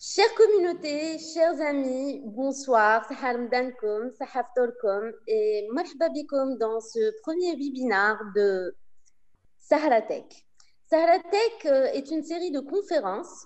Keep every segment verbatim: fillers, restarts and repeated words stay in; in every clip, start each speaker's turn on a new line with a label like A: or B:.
A: Chère communauté, chers amis, bonsoir, Sahar Mdankoum, Sahaf Torkoum et marhaba bikoum dans ce premier webinaire de Saharatek. Saharatek euh, est une série de conférences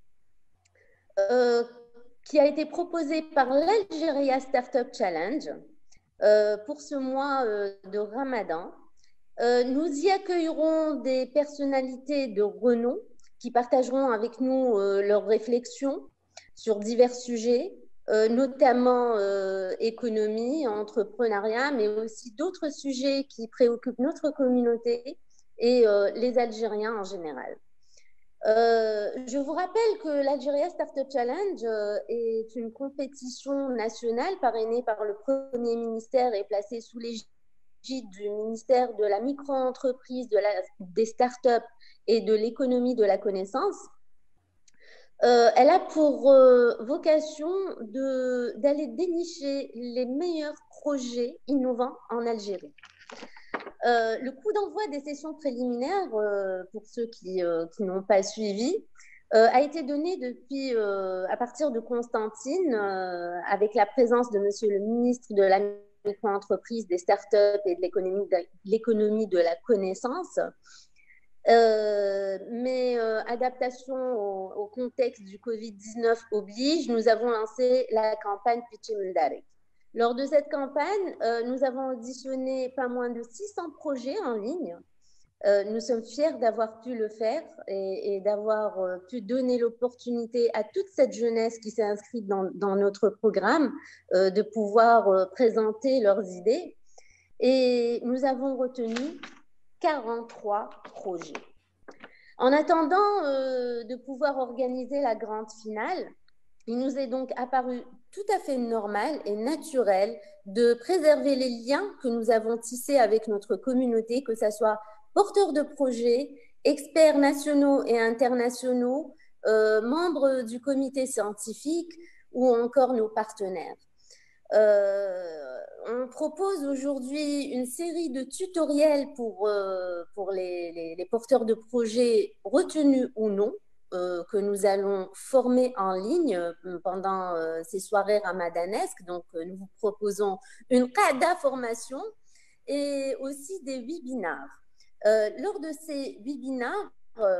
A: euh, qui a été proposée par l'Algeria Startup Challenge euh, pour ce mois euh, de Ramadan. Euh, nous y accueillerons des personnalités de renom qui partageront avec nous euh, leurs réflexions sur divers sujets, euh, notamment euh, économie, entrepreneuriat, mais aussi d'autres sujets qui préoccupent notre communauté et euh, les Algériens en général. Euh, je vous rappelle que l'Algeria Startup Challenge euh, est une compétition nationale parrainée par le Premier ministère et placée sous l'égide du ministère de la micro-entreprise, de la, des startups et de l'économie de la connaissance. Euh, elle a pour euh, vocation d'aller dénicher les meilleurs projets innovants en Algérie. Euh, le coup d'envoi des sessions préliminaires, euh, pour ceux qui, euh, qui n'ont pas suivi, euh, a été donné depuis, euh, à partir de Constantine, euh, avec la présence de Monsieur le ministre de la micro-entreprise, des startups et de l'économie de, de la connaissance. Euh, mais euh, adaptation au, au contexte du Covid dix-neuf oblige, nous avons lancé la campagne Pitchi Mndarek. Lors de cette campagne, euh, nous avons auditionné pas moins de six cents projets en ligne. Euh, nous sommes fiers d'avoir pu le faire et, et d'avoir euh, pu donner l'opportunité à toute cette jeunesse qui s'est inscrite dans, dans notre programme euh, de pouvoir euh, présenter leurs idées. Et nous avons retenu quarante-trois projets. En attendant euh, de pouvoir organiser la grande finale, il nous est donc apparu tout à fait normal et naturel de préserver les liens que nous avons tissés avec notre communauté, que ce soit porteurs de projets, experts nationaux et internationaux, euh, membres du comité scientifique ou encore nos partenaires. Euh, on propose aujourd'hui une série de tutoriels pour, euh, pour les, les, les porteurs de projets retenus ou non, euh, que nous allons former en ligne pendant euh, ces soirées ramadanesques. Donc, euh, nous vous proposons une qada formation et aussi des webinaires. Euh, lors de ces webinaires,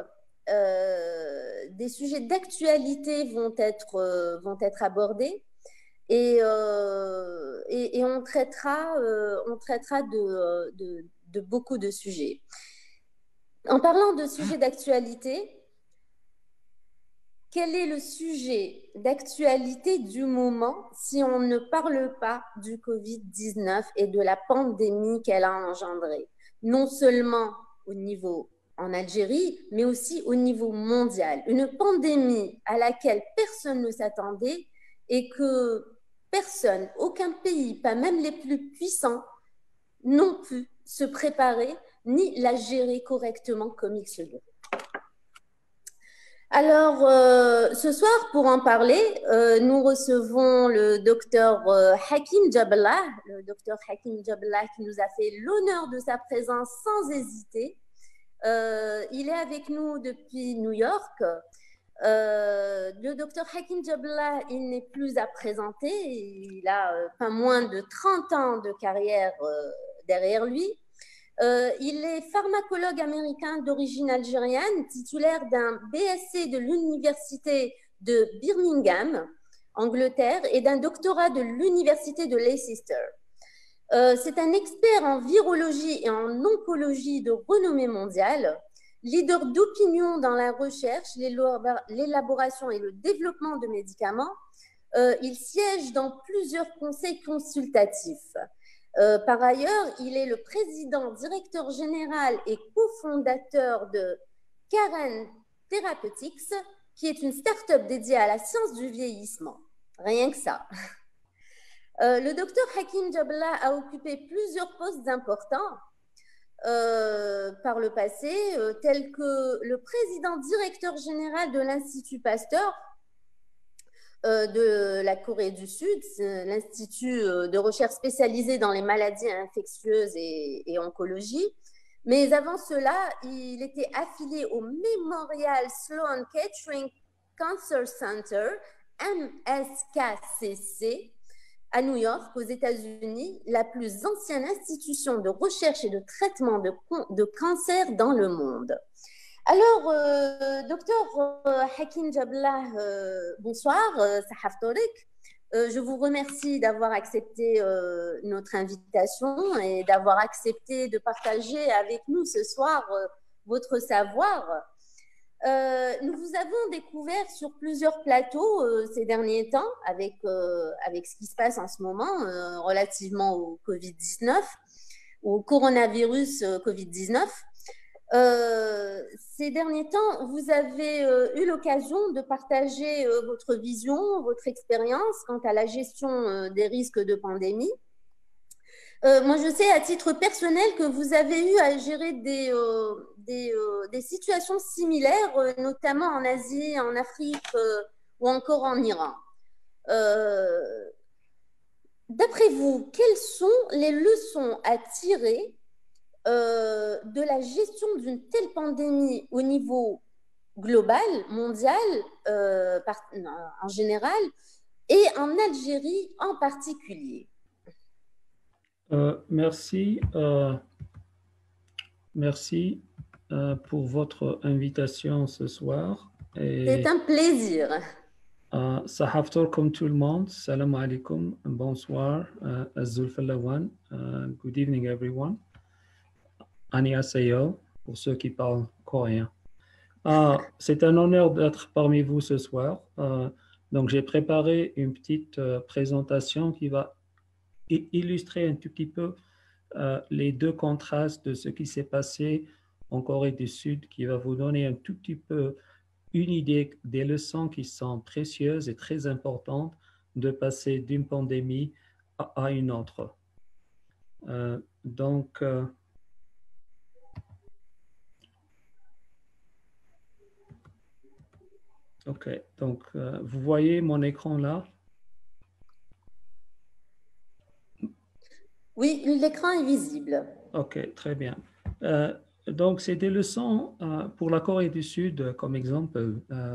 A: euh, des sujets d'actualité vont être, euh, vont être abordés. Et, euh, et, et on traitera, euh, on traitera de, de, de beaucoup de sujets. En parlant de sujets d'actualité, quel est le sujet d'actualité du moment si on ne parle pas du Covid dix-neuf et de la pandémie qu'elle a engendrée, non seulement au niveau en Algérie, mais aussi au niveau mondial. Une pandémie à laquelle personne ne s'attendait et que personne, aucun pays, pas même les plus puissants, n'ont pu se préparer ni la gérer correctement comme il se doit. Alors, euh, ce soir, pour en parler, euh, nous recevons le docteur euh, Hakim Djablah, le docteur Hakim Djablah qui nous a fait l'honneur de sa présence sans hésiter. Euh, il est avec nous depuis New York. Euh, le docteur Hakim Djablah, il n'est plus à présenter, il a euh, pas moins de trente ans de carrière euh, derrière lui. Euh, il est pharmacologue américain d'origine algérienne, titulaire d'un B S C de l'université de Birmingham, Angleterre, et d'un doctorat de l'université de Leicester. Euh, c'est un expert en virologie et en oncologie de renommée mondiale, leader d'opinion dans la recherche, l'élaboration et le développement de médicaments. Euh, il siège dans plusieurs conseils consultatifs. Euh, par ailleurs, il est le président, directeur général et cofondateur de Karen Therapeutics, qui est une start-up dédiée à la science du vieillissement. Rien que ça. Euh, le docteur Hakim Djablah a occupé plusieurs postes importants euh, par le passé, euh, tels que le président directeur général de l'Institut Pasteur euh, de la Corée du Sud, l'Institut de recherche spécialisé dans les maladies infectieuses et, et oncologie. Mais avant cela, il était affilié au Memorial Sloan Kettering Cancer Center, M S K C C, à New York, aux États-Unis, la plus ancienne institution de recherche et de traitement de, de cancer dans le monde. Alors, euh, docteur euh, Hakim Jablah, euh, bonsoir, euh, Sahaf Tariq. Euh, je vous remercie d'avoir accepté euh, notre invitation et d'avoir accepté de partager avec nous ce soir euh, votre savoir. Euh, nous vous avons découvert sur plusieurs plateaux euh, ces derniers temps avec, euh, avec ce qui se passe en ce moment euh, relativement au covid dix-neuf, au coronavirus euh, covid dix-neuf. Euh, ces derniers temps, vous avez euh, eu l'occasion de partager euh, votre vision, votre expérience quant à la gestion euh, des risques de pandémie. Euh, moi, je sais à titre personnel que vous avez eu à gérer des, euh, des, euh, des situations similaires, euh, notamment en Asie, en Afrique euh, ou encore en Iran. Euh, D'après vous, quelles sont les leçons à tirer euh, de la gestion d'une telle pandémie au niveau global, mondial, euh, par, en général, et en Algérie en particulier?
B: Euh, merci, euh, merci euh, pour votre invitation ce soir.
A: C'est un plaisir.
B: Euh, Sahaftor comme tout le monde, salam alaikum, bonsoir, uh, Azul Fallawan, uh, good evening everyone. Annyeonghaseyo pour ceux qui parlent coréen. Uh, C'est un honneur d'être parmi vous ce soir. Uh, donc j'ai préparé une petite uh, présentation qui va illustrer un tout petit peu Euh, les deux contrastes de ce qui s'est passé en Corée du Sud, qui va vous donner un tout petit peu une idée des leçons qui sont précieuses et très importantes de passer d'une pandémie à, à une autre. Euh, donc, euh, ok, donc euh, vous voyez mon écran là?
A: Oui, l'écran est visible.
B: Ok, très bien. Euh, donc, c'est des leçons euh, pour la Corée du Sud, comme exemple, euh,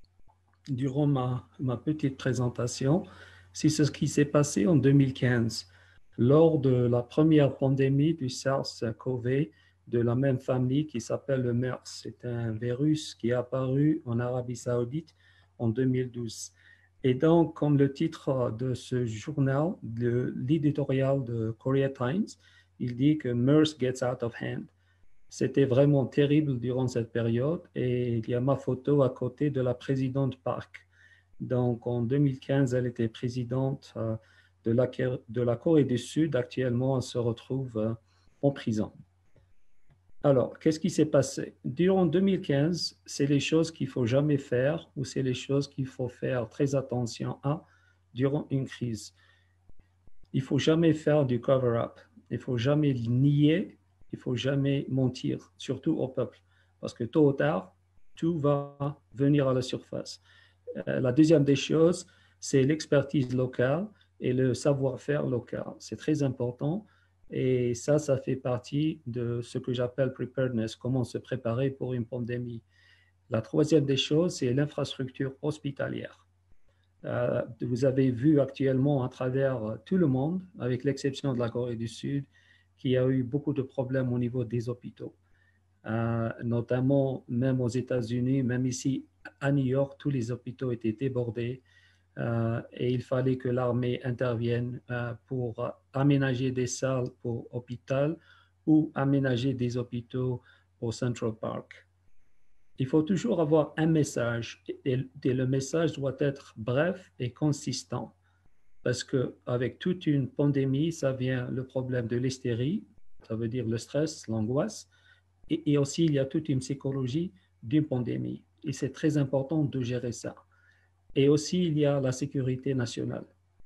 B: durant ma, ma petite présentation, c'est ce qui s'est passé en deux mille quinze, lors de la première pandémie du SARS-CoV de la même famille qui s'appelle le MERS. C'est un virus qui est apparu en Arabie Saoudite en deux mille douze. Et donc, comme le titre de ce journal, l'éditorial de Korea Times, il dit que MERS gets out of hand. C'était vraiment terrible durant cette période et il y a ma photo à côté de la présidente Park. Donc en deux mille quinze, elle était présidente euh, de, la, de la Corée du Sud. Actuellement, elle se retrouve euh, en prison. Alors, qu'est-ce qui s'est passé? Durant deux mille quinze, c'est les choses qu'il ne faut jamais faire ou c'est les choses qu'il faut faire très attention à durant une crise. Il ne faut jamais faire du cover-up. Il ne faut jamais nier. Il ne faut jamais mentir, surtout au peuple. Parce que tôt ou tard, tout va venir à la surface. Euh, la deuxième des choses, c'est l'expertise locale et le savoir-faire local. C'est très important. Et ça, ça fait partie de ce que j'appelle preparedness, comment se préparer pour une pandémie. La troisième des choses, c'est l'infrastructure hospitalière. Euh, vous avez vu actuellement à travers tout le monde, avec l'exception de la Corée du Sud, qu'il y a eu beaucoup de problèmes au niveau des hôpitaux. Euh, notamment même aux États-Unis, même ici à New York, tous les hôpitaux étaient débordés euh, et il fallait que l'armée intervienne euh, pour aménager des salles pour hôpital ou aménager des hôpitaux au Central Park. Il faut toujours avoir un message et, et le message doit être bref et consistant parce qu'avec toute une pandémie, ça vient le problème de l'hystérie, ça veut dire le stress, l'angoisse, et, et aussi il y a toute une psychologie d'une pandémie et c'est très important de gérer ça. Et aussi il y a la sécurité nationale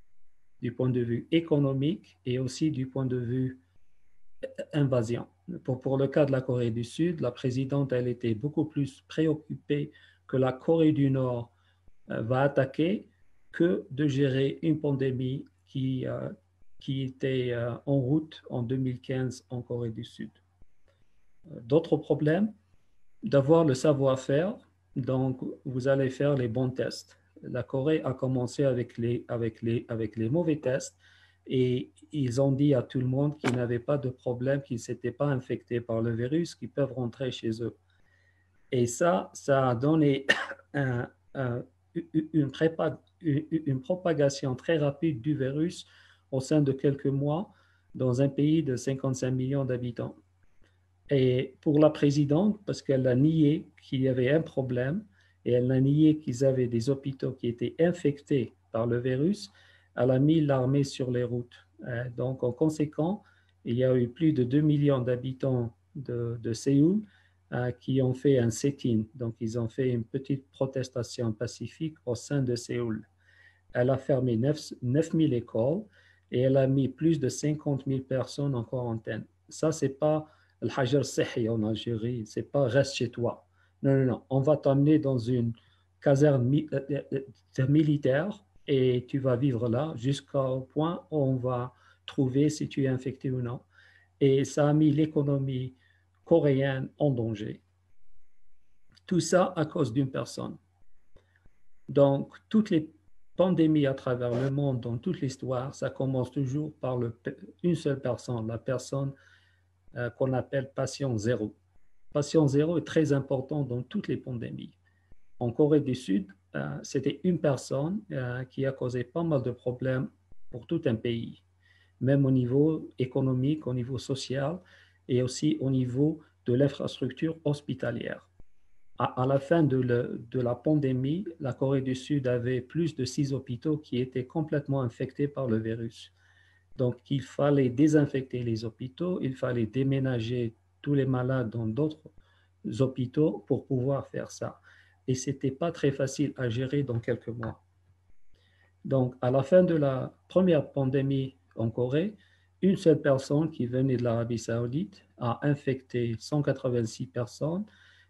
B: du point de vue économique et aussi du point de vue invasion. Pour, pour le cas de la Corée du Sud, la présidente, elle était beaucoup plus préoccupée que la Corée du Nord euh, va attaquer que de gérer une pandémie qui, euh, qui était euh, en route en deux mille quinze en Corée du Sud. D'autres problèmes, d'avoir le savoir-faire, Donc, vous allez faire les bons tests. La Corée a commencé avec les, avec les, avec les mauvais tests et ils ont dit à tout le monde qu'ils n'avaient pas de problème, qu'ils ne s'étaient pas infectés par le virus, qu'ils peuvent rentrer chez eux. Et ça, ça a donné un, un, une, prépa, une, une propagation très rapide du virus au sein de quelques mois dans un pays de cinquante-cinq millions d'habitants. Et pour la présidente, parce qu'elle a nié qu'il y avait un problème et elle a nié qu'ils avaient des hôpitaux qui étaient infectés par le virus, elle a mis l'armée sur les routes. Donc, en conséquent, il y a eu plus de deux millions d'habitants de, de Séoul euh, qui ont fait un sit-in. Donc, ils ont fait une petite protestation pacifique au sein de Séoul. Elle a fermé neuf mille écoles et elle a mis plus de cinquante mille personnes en quarantaine. Ça, c'est pas le hajar sihi en Algérie, c'est pas reste chez toi. Non, non, non. On va t'emmener dans une caserne mi euh, militaire et tu vas vivre là jusqu'au point où on va trouver si tu es infecté ou non. Et ça a mis l'économie coréenne en danger. Tout ça à cause d'une personne. Donc, toutes les pandémies à travers le monde, dans toute l'histoire, ça commence toujours par le, une seule personne, la personne euh, qu'on appelle patient zéro. Patient zéro est très important dans toutes les pandémies. En Corée du Sud, euh, c'était une personne euh, qui a causé pas mal de problèmes pour tout un pays, même au niveau économique, au niveau social et aussi au niveau de l'infrastructure hospitalière. À, à la fin de, le, de la pandémie, la Corée du Sud avait plus de six hôpitaux qui étaient complètement infectés par le virus. Donc, il fallait désinfecter les hôpitaux, il fallait déménager tous les malades dans d'autres hôpitaux pour pouvoir faire ça. Et ce n'était pas très facile à gérer dans quelques mois. Donc, à la fin de la première pandémie en Corée, une seule personne qui venait de l'Arabie Saoudite a infecté cent quatre-vingt-six personnes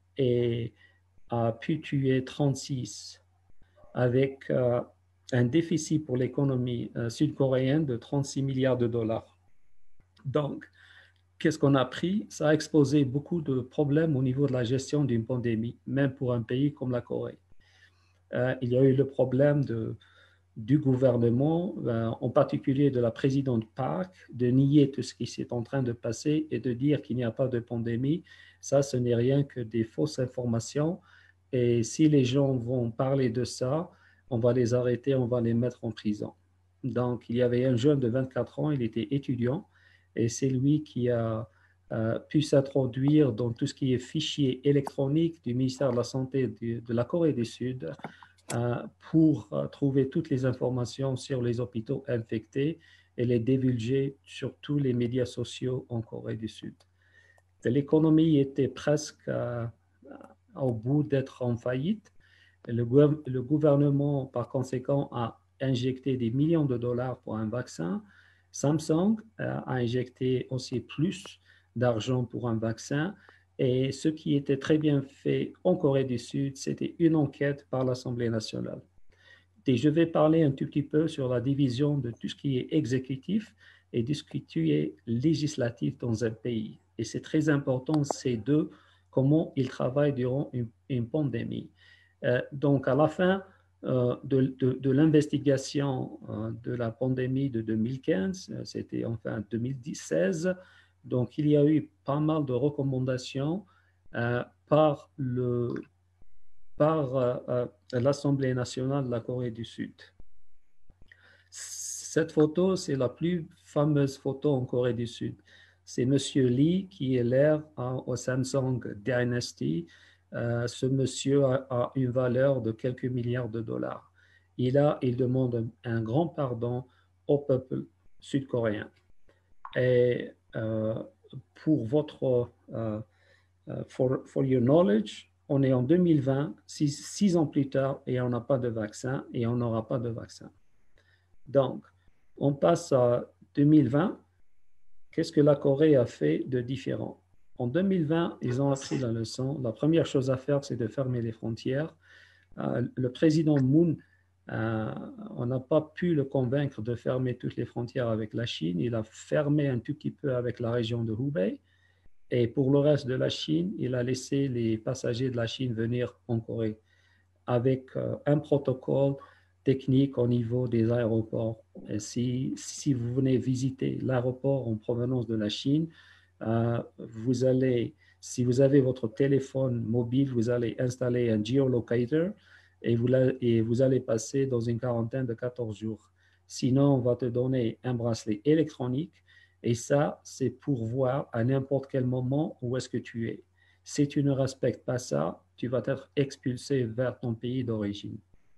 B: et a pu tuer trente-six avec euh, un déficit pour l'économie euh, sud-coréenne de trente-six milliards de dollars. Donc, qu'est-ce qu'on a appris? Ça a exposé beaucoup de problèmes au niveau de la gestion d'une pandémie, même pour un pays comme la Corée. Euh, il y a eu le problème de, du gouvernement, euh, en particulier de la présidente Park, de nier tout ce qui s'est en train de passer et de dire qu'il n'y a pas de pandémie. Ça, ce n'est rien que des fausses informations. Et si les gens vont parler de ça, on va les arrêter, on va les mettre en prison. Donc, il y avait un jeune de vingt-quatre ans, il était étudiant, et c'est lui qui a euh, pu s'introduire dans tout ce qui est fichier électronique du ministère de la Santé de, de la Corée du Sud euh, pour euh, trouver toutes les informations sur les hôpitaux infectés et les divulguer sur tous les médias sociaux en Corée du Sud. L'économie était presque euh, au bout d'être en faillite. Le, le gouvernement, par conséquent, a injecté des millions de dollars pour un vaccin. Samsung euh, a injecté aussi plus d'argent pour un vaccin. Et ce qui était très bien fait en Corée du Sud, c'était une enquête par l'Assemblée nationale. Et je vais parler un tout petit peu sur la division de tout ce qui est exécutif et de ce qui est législatif dans un pays. Et c'est très important, ces deux, comment ils travaillent durant une, une pandémie. Euh, donc, à la fin euh, de, de, de l'investigation euh, de la pandémie de deux mille quinze, euh, c'était enfin deux mille seize, donc il y a eu pas mal de recommandations euh, par, le, par euh, l'Assemblée nationale de la Corée du Sud. Cette photo, c'est la plus fameuse photo en Corée du Sud. C'est M. Lee qui est l'heir au Samsung Dynasty. Euh, ce monsieur a, a une valeur de quelques milliards de dollars. Et là, il demande un, un grand pardon au peuple sud-coréen. Et euh, pour votre, uh, uh, for, for your knowledge, on est en deux mille vingt, six, six ans plus tard, et on n'a pas de vaccin, et on n'aura pas de vaccin. Donc, on passe à deux mille vingt. Qu'est-ce que la Corée a fait de différent? En deux mille vingt, ils ont appris la leçon. La première chose à faire, c'est de fermer les frontières. Euh, le président Moon, euh, on n'a pas pu le convaincre de fermer toutes les frontières avec la Chine. Il a fermé un tout petit peu avec la région de Hubei. Et pour le reste de la Chine, il a laissé les passagers de la Chine venir en Corée avec euh, un protocole technique au niveau des aéroports. Et si, si vous venez visiter l'aéroport en provenance de la Chine, euh, vous allez, si vous avez votre téléphone mobile, vous allez installer un geolocator et vous, la, et vous allez passer dans une quarantaine de quatorze jours. Sinon, on va te donner un bracelet électronique et ça, c'est pour voir à n'importe quel moment où est-ce que tu es. Si tu ne respectes pas ça, tu vas être expulsé vers ton pays d'origine.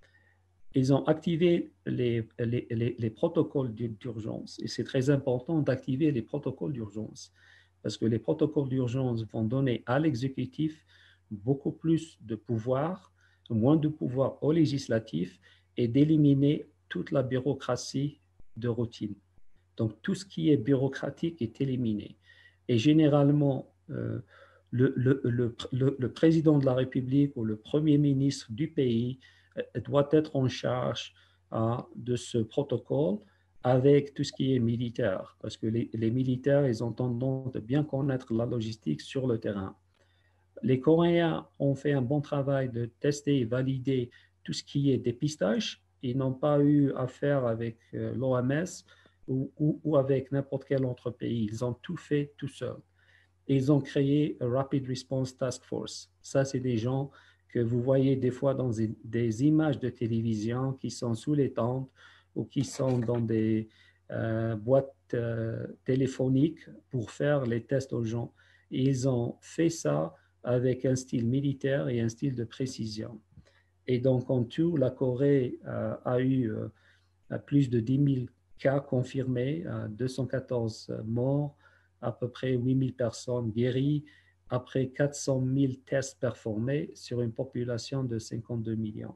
B: Ils ont activé les, les, les, les protocoles d'urgence et c'est très important d'activer les protocoles d'urgence parce que les protocoles d'urgence vont donner à l'exécutif beaucoup plus de pouvoir, moins de pouvoir au législatif et d'éliminer toute la bureaucratie de routine. Donc, tout ce qui est bureaucratique est éliminé. Et généralement, euh, le, le, le, le, président de la République ou le premier ministre du pays euh, doit être en charge euh, de ce protocole avec tout ce qui est militaire, parce que les, les militaires, ils ont tendance de bien connaître la logistique sur le terrain. Les Coréens ont fait un bon travail de tester et valider tout ce qui est dépistage. Ils n'ont pas eu affaire avec euh, l'O M S ou, ou, ou avec n'importe quel autre pays. Ils ont tout fait tout seuls. Ils ont créé un Rapid Response Task Force. Ça, c'est des gens que vous voyez des fois dans des images de télévision qui sont sous les tentes ou qui sont dans des euh, boîtes euh, téléphoniques pour faire les tests aux gens. Et ils ont fait ça avec un style militaire et un style de précision. Et donc, en tout, la Corée euh, a eu euh, plus de dix mille cas confirmés, euh, deux cent quatorze morts, à peu près huit mille personnes guéries, après quatre cent mille tests performés sur une population de cinquante-deux millions.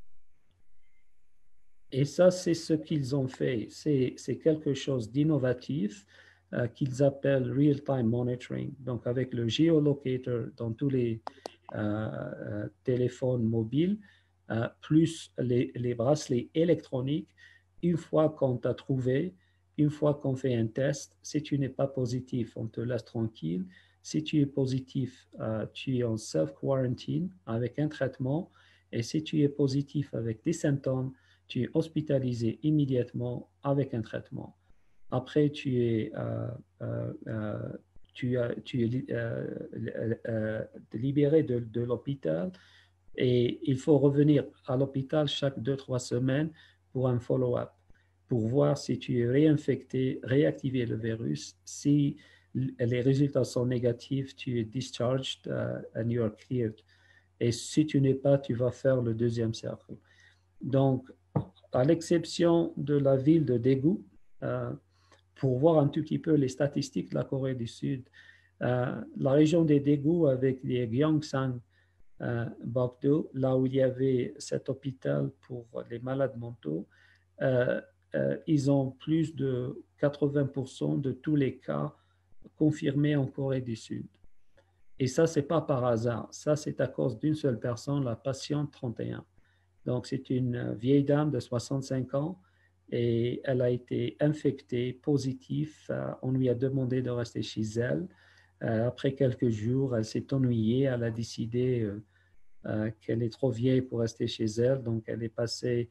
B: Et ça, c'est ce qu'ils ont fait. C'est, c'est quelque chose d'innovatif euh, qu'ils appellent real-time monitoring. Donc, avec le geolocator dans tous les euh, euh, téléphones mobiles, euh, plus les, les bracelets électroniques, une fois qu'on t'a trouvé, une fois qu'on fait un test, si tu n'es pas positif, on te laisse tranquille. Si tu es positif, euh, tu es en self-quarantine avec un traitement. Et si tu es positif avec des symptômes, tu es hospitalisé immédiatement avec un traitement. Après, tu es, euh, euh, euh, tu, as, tu es euh, euh, libéré de, de l'hôpital et il faut revenir à l'hôpital chaque deux, trois semaines pour un follow-up, pour voir si tu es réinfecté, réactiver le virus. Si les résultats sont négatifs, tu es discharged uh, and you are cleared. Et si tu n'es pas, tu vas faire le deuxième cercle. Donc, à l'exception de la ville de Daegu, euh, pour voir un tout petit peu les statistiques de la Corée du Sud, euh, la région des Daegu avec les Gyeongsang, euh, Bokdo, là où il y avait cet hôpital pour les malades mentaux, euh, euh, ils ont plus de quatre-vingts pour cent de tous les cas confirmés en Corée du Sud. Et ça, ce n'est pas par hasard. Ça, c'est à cause d'une seule personne, la patiente trente et un. Donc, c'est une vieille dame de soixante-cinq ans et elle a été infectée, positive. On lui a demandé de rester chez elle. Après quelques jours, elle s'est ennuyée. Elle a décidé qu'elle est trop vieille pour rester chez elle. Donc, elle est passée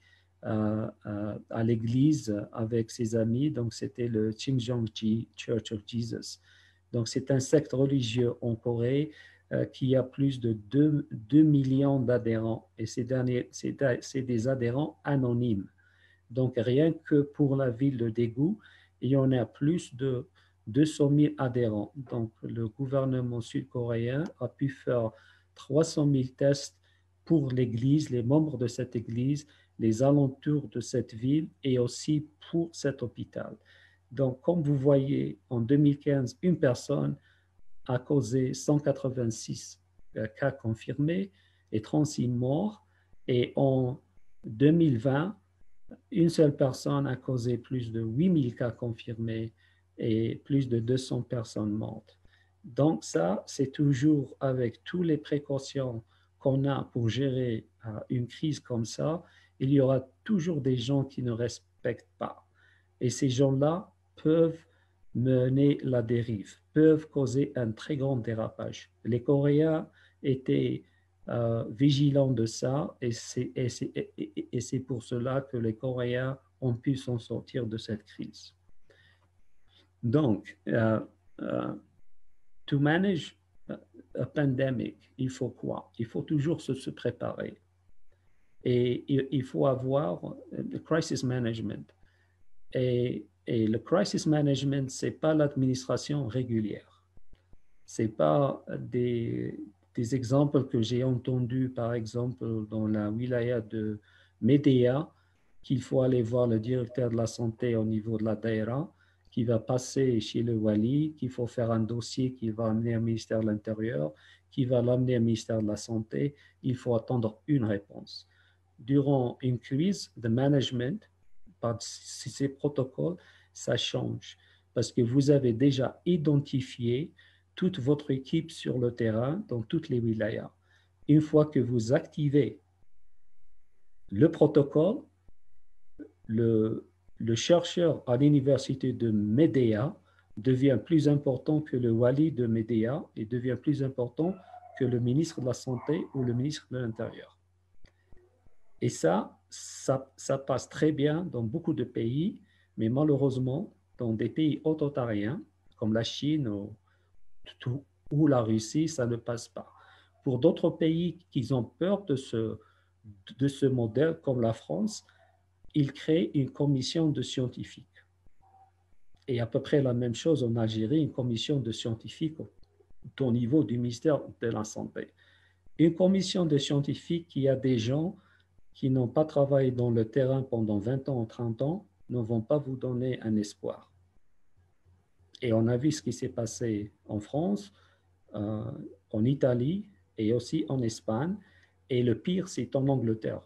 B: à l'église avec ses amis. Donc, c'était le Chimjeongji Church of Jesus. Donc, c'est un secte religieux en Corée euh, qui a plus de deux millions d'adhérents. Et ces derniers, c'est, c'est des adhérents anonymes. Donc, rien que pour la ville de Daegu, il y en a plus de deux cent mille adhérents. Donc, le gouvernement sud-coréen a pu faire trois cent mille tests pour l'église, les membres de cette église, les alentours de cette ville et aussi pour cet hôpital. Donc, comme vous voyez, en deux mille quinze, une personne a causé cent quatre-vingt-six cas confirmés et trente-six morts. Et en deux mille vingt, une seule personne a causé plus de huit mille cas confirmés et plus de deux cents personnes mortes. Donc ça, c'est toujours avec toutes les précautions qu'on a pour gérer une crise comme ça, il y aura toujours des gens qui ne respectent pas. Et ces gens-là peuvent mener la dérive, peuvent causer un très grand dérapage. Les Coréens étaient euh, vigilants de ça et c'est, et, c'est, et, et c'est pour cela que les Coréens ont pu s'en sortir de cette crise. Donc, uh, uh, to manage a pandemic, il faut quoi? Il faut toujours se, se préparer. Et il, il faut avoir le crisis management. Et, et le crisis management, ce n'est pas l'administration régulière. Ce n'est pas des, des exemples que j'ai entendus, par exemple, dans la wilaya de Médéa, qu'il faut aller voir le directeur de la santé au niveau de la daïra, qui va passer chez le wali, qu'il faut faire un dossier qu'il va amener au ministère de l'Intérieur, qui va l'amener au ministère de la Santé. Il faut attendre une réponse. Durant une crise de management, par ces protocoles, ça change parce que vous avez déjà identifié toute votre équipe sur le terrain dans toutes les wilayas. Une fois que vous activez le protocole, le, le chercheur à l'université de Médéa devient plus important que le wali de Médéa et devient plus important que le ministre de la Santé ou le ministre de l'Intérieur. Et ça, ça, ça passe très bien dans beaucoup de pays, mais malheureusement, dans des pays autoritariens comme la Chine ou, ou la Russie, ça ne passe pas. Pour d'autres pays qui ont peur de ce, de ce modèle, comme la France, ils créent une commission de scientifiques. Et à peu près la même chose en Algérie, une commission de scientifiques au, au niveau du ministère de la Santé. Une commission de scientifiques qui a des gens qui n'ont pas travaillé dans le terrain pendant vingt ans ou trente ans ne vont pas vous donner un espoir. Et on a vu ce qui s'est passé en France, euh, en Italie et aussi en Espagne. Et le pire, c'est en Angleterre.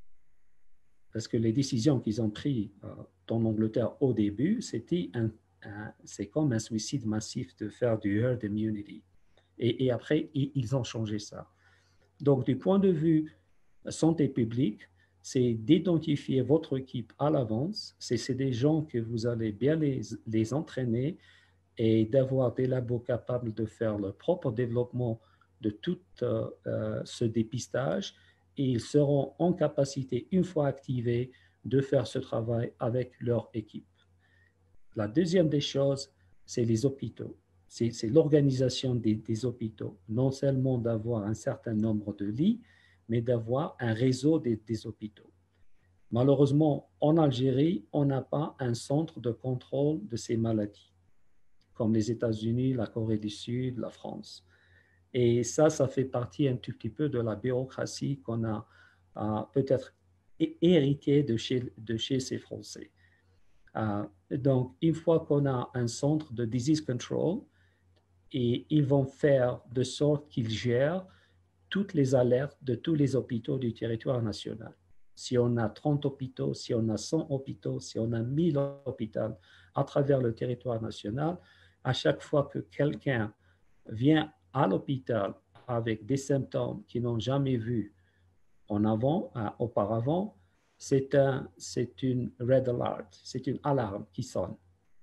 B: Parce que les décisions qu'ils ont prises euh, en Angleterre au début, c'était un, un, c'est comme un suicide massif de faire du herd immunity. Et, et après, ils ont changé ça. Donc, du point de vue santé publique, c'est d'identifier votre équipe à l'avance. C'est, c'est des gens que vous allez bien les, les entraîner et d'avoir des labos capables de faire le propre développement de tout euh, euh, ce dépistage. Et ils seront en capacité, une fois activés, de faire ce travail avec leur équipe. La deuxième des choses, c'est les hôpitaux. C'est, c'est l'organisation des, des hôpitaux. Non seulement d'avoir un certain nombre de lits, mais d'avoir un réseau des, des hôpitaux. Malheureusement, en Algérie, on n'a pas un centre de contrôle de ces maladies, comme les États-Unis, la Corée du Sud, la France. Et ça, ça fait partie un tout petit peu de la bureaucratie qu'on a, a peut-être hérité de chez, de chez ces Français. Uh, donc, une fois qu'on a un centre de disease control, et ils vont faire de sorte qu'ils gèrent toutes les alertes de tous les hôpitaux du territoire national. Si on a trente hôpitaux, si on a cent hôpitaux, si on a mille hôpitaux à travers le territoire national, à chaque fois que quelqu'un vient à l'hôpital avec des symptômes qu'ils n'ont jamais vus en avant, euh, auparavant, c'est un, c'est une red alert, c'est une alarme qui sonne.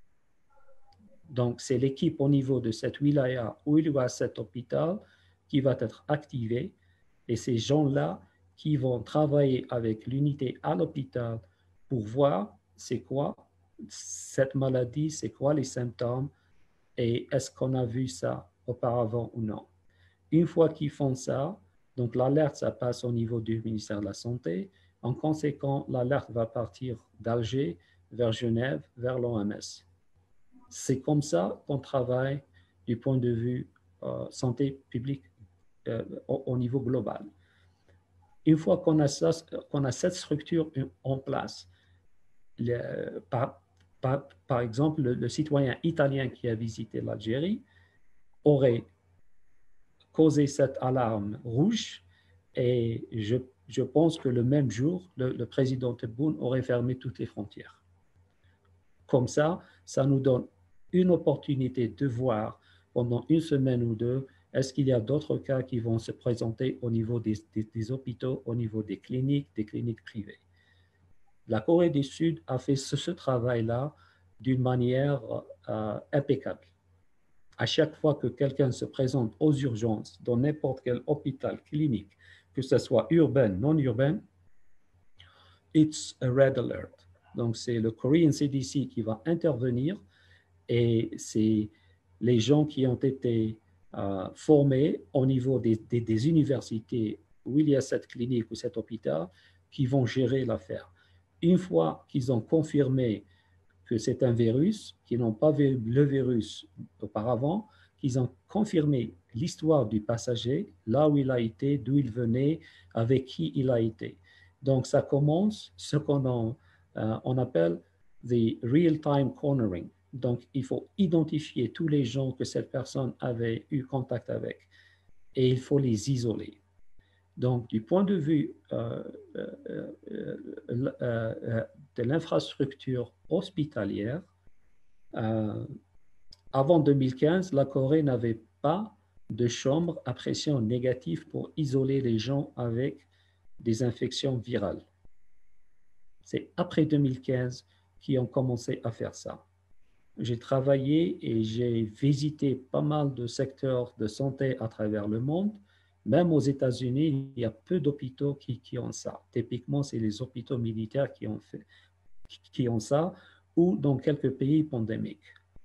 B: Donc, c'est l'équipe au niveau de cette wilaya où il y a cet hôpital qui va être activée et ces gens-là qui vont travailler avec l'unité à l'hôpital pour voir c'est quoi cette maladie, c'est quoi les symptômes et est-ce qu'on a vu ça auparavant ou non. Une fois qu'ils font ça, donc l'alerte, ça passe au niveau du ministère de la Santé. En conséquent, l'alerte va partir d'Alger vers Genève, vers l'O M S. C'est comme ça qu'on travaille du point de vue euh, santé publique euh, au, au niveau global. Une fois qu'on a, ça, qu'on a cette structure en place, le, par, par, par exemple, le, le citoyen italien qui a visité l'Algérie aurait causé cette alarme rouge et je, je pense que le même jour, le, le président Tebboune aurait fermé toutes les frontières. Comme ça, ça nous donne une opportunité de voir pendant une semaine ou deux, est-ce qu'il y a d'autres cas qui vont se présenter au niveau des, des, des hôpitaux, au niveau des cliniques, des cliniques privées. La Corée du Sud a fait ce, ce travail-là d'une manière euh, impeccable. À chaque fois que quelqu'un se présente aux urgences dans n'importe quel hôpital clinique, que ce soit urbain, non urbain, it's a red alert. Donc, c'est le Korean C D C qui va intervenir et c'est les gens qui ont été euh, formés au niveau des, des, des universités où il y a cette clinique ou cet hôpital qui vont gérer l'affaire. Une fois qu'ils ont confirmé que c'est un virus, qu'ils n'ont pas vu le virus auparavant, qu'ils ont confirmé l'histoire du passager, là où il a été, d'où il venait, avec qui il a été. Donc, ça commence ce qu'on euh, on appelle the real-time cornering. Donc, il faut identifier tous les gens que cette personne avait eu contact avec et il faut les isoler. Donc, du point de vue euh, euh, euh, euh, de l'infrastructure hospitalière, euh, avant deux mille quinze, la Corée n'avait pas de chambre à pression négative pour isoler les gens avec des infections virales. C'est après deux mille quinze qu'ils ont commencé à faire ça. J'ai travaillé et j'ai visité pas mal de secteurs de santé à travers le monde. Même aux États-Unis, il y a peu d'hôpitaux qui, qui ont ça. Typiquement, c'est les hôpitaux militaires qui ont, fait, qui ont ça, ou dans quelques pays pandémiques.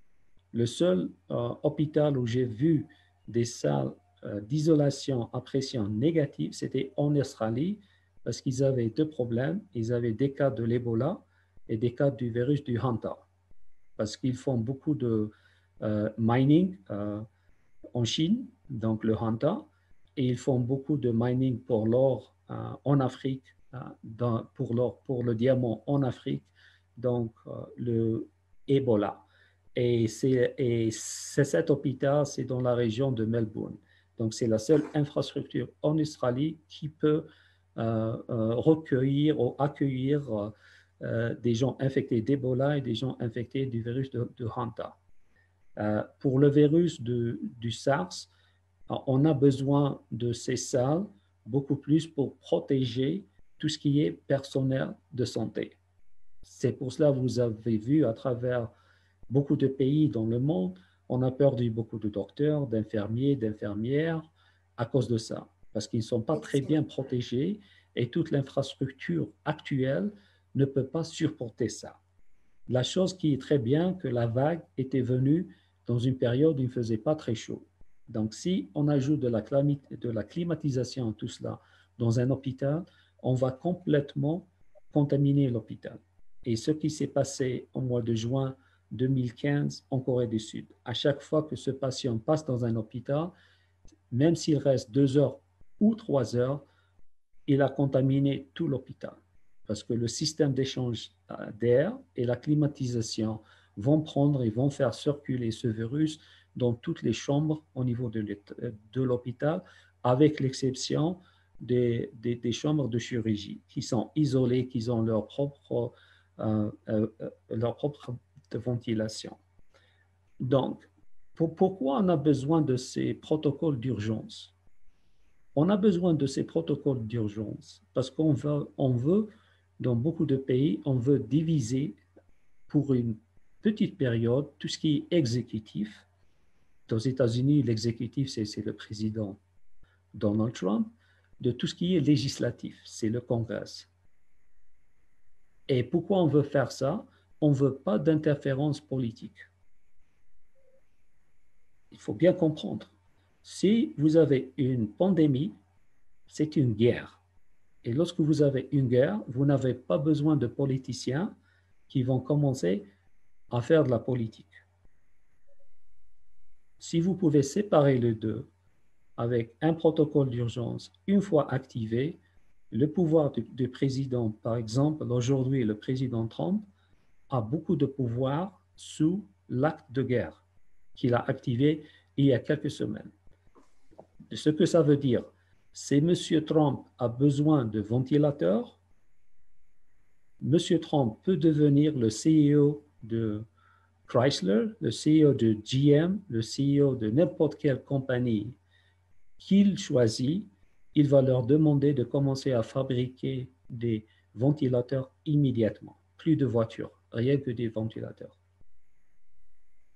B: Le seul euh, hôpital où j'ai vu des salles euh, d'isolation à pression négative, c'était en Australie, parce qu'ils avaient deux problèmes. Ils avaient des cas de l'Ebola et des cas du virus du Hanta, parce qu'ils font beaucoup de euh, mining euh, en Chine, donc le Hanta, et ils font beaucoup de mining pour l'or euh, en Afrique, euh, dans, pour, l'or, pour le diamant en Afrique, donc euh, le Ebola. Et c'est, et c'est cet hôpital, c'est dans la région de Melbourne. Donc, c'est la seule infrastructure en Australie qui peut euh, euh, recueillir ou accueillir euh, euh, des gens infectés d'Ebola et des gens infectés du virus de, de Hanta. Euh, pour le virus de, du SARS, on a besoin de ces salles beaucoup plus pour protéger tout ce qui est personnel de santé. C'est pour cela que vous avez vu à travers beaucoup de pays dans le monde, on a perdu beaucoup de docteurs, d'infirmiers, d'infirmières à cause de ça, parce qu'ils ne sont pas très bien protégés et toute l'infrastructure actuelle ne peut pas supporter ça. La chose qui est très bien, que la vague était venue dans une période où il ne faisait pas très chaud. Donc, si on ajoute de la, de la climatisation à tout cela dans un hôpital, on va complètement contaminer l'hôpital. Et ce qui s'est passé au mois de juin deux mille quinze en Corée du Sud, à chaque fois que ce patient passe dans un hôpital, même s'il reste deux heures ou trois heures, il a contaminé tout l'hôpital. Parce que le système d'échange d'air et la climatisation vont prendre et vont faire circuler ce virus dans toutes les chambres au niveau de l'hôpital, avec l'exception des, des, des chambres de chirurgie qui sont isolées, qui ont leur propre, euh, euh, leur propre ventilation. Donc, pour, pourquoi on a besoin de ces protocoles d'urgence? On a besoin de ces protocoles d'urgence parce qu'on veut, on veut, dans beaucoup de pays, on veut diviser pour une petite période tout ce qui est exécutif. Aux États-Unis, l'exécutif, c'est, c'est le président Donald Trump. De tout ce qui est législatif, c'est le Congrès. Et pourquoi on veut faire ça? On ne veut pas d'interférence politique. Il faut bien comprendre. Si vous avez une pandémie, c'est une guerre. Et lorsque vous avez une guerre, vous n'avez pas besoin de politiciens qui vont commencer à faire de la politique. Si vous pouvez séparer les deux avec un protocole d'urgence, une fois activé, le pouvoir du, du président, par exemple, aujourd'hui, le président Trump a beaucoup de pouvoir sous l'acte de guerre qu'il a activé il y a quelques semaines. Ce que ça veut dire, c'est M. Trump a besoin de ventilateurs. M. Trump peut devenir le C E O de Chrysler, le C E O de G M, le C E O de n'importe quelle compagnie qu'il choisit. Il va leur demander de commencer à fabriquer des ventilateurs immédiatement. Plus de voitures, rien que des ventilateurs.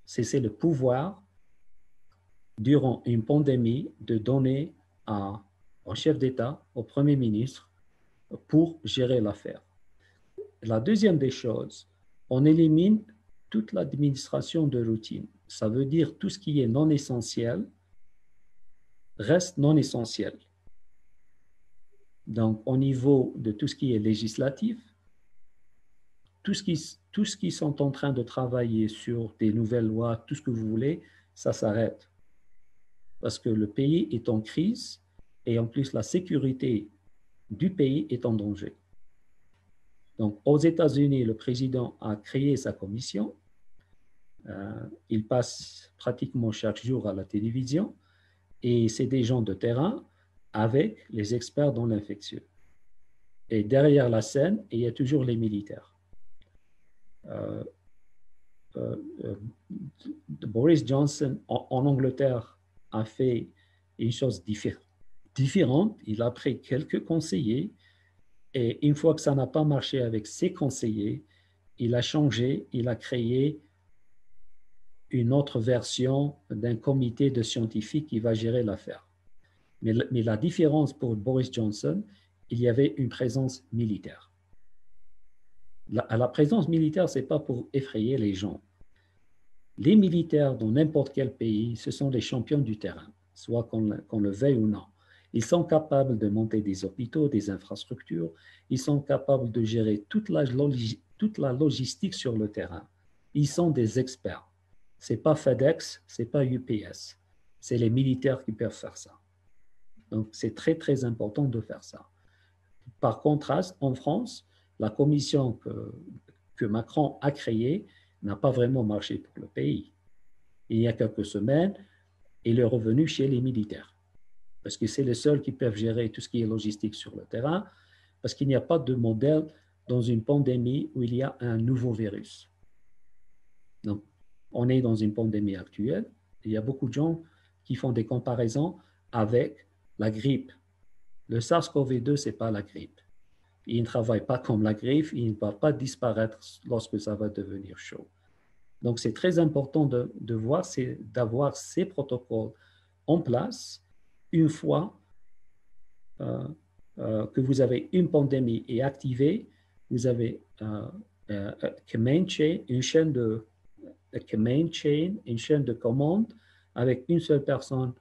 B: c'est le pouvoir, durant une pandémie, de donner à, au chef d'État, au Premier ministre, pour gérer l'affaire. La deuxième des choses, on élimine toute l'administration de routine. Ça veut dire tout ce qui est non essentiel reste non essentiel. Donc, au niveau de tout ce qui est législatif, tout ce qui, tout ce qui sont en train de travailler sur des nouvelles lois, tout ce que vous voulez, ça s'arrête. Parce que le pays est en crise et en plus, la sécurité du pays est en danger. Donc, aux États-Unis, le président a créé sa commission. Euh, il passe pratiquement chaque jour à la télévision et c'est des gens de terrain avec les experts dans l'infectieux. Et derrière la scène, il y a toujours les militaires. Euh, euh, euh, Boris Johnson, en, en Angleterre, a fait une chose diffé- différente. Il a pris quelques conseillers et une fois que ça n'a pas marché avec ses conseillers, il a changé, il a créé une autre version d'un comité de scientifiques qui va gérer l'affaire. Mais, mais la différence pour Boris Johnson, il y avait une présence militaire. La, la présence militaire, ce n'est pas pour effrayer les gens. Les militaires dans n'importe quel pays, ce sont les champions du terrain, soit qu'on, qu'on le veuille ou non. Ils sont capables de monter des hôpitaux, des infrastructures. Ils sont capables de gérer toute la, toute la logistique sur le terrain. Ils sont des experts. Ce n'est pas FedEx, ce n'est pas U P S. C'est les militaires qui peuvent faire ça. Donc, c'est très, très important de faire ça. Par contraste, en France, la commission que, que Macron a créée n'a pas vraiment marché pour le pays. Il y a quelques semaines, il est revenu chez les militaires. Parce que c'est les seuls qui peuvent gérer tout ce qui est logistique sur le terrain, parce qu'il n'y a pas de modèle dans une pandémie où il y a un nouveau virus. Donc, on est dans une pandémie actuelle. Il y a beaucoup de gens qui font des comparaisons avec la grippe. Le SARS-CoV deux, ce n'est pas la grippe. Il ne travaille pas comme la grippe, il ne va pas disparaître lorsque ça va devenir chaud. Donc, c'est très important de, de voir, c'est d'avoir ces protocoles en place une fois euh, euh, que vous avez une pandémie et activée, vous avez euh, euh, command chain, une chaîne de command chain, une chaîne de commande avec une seule personne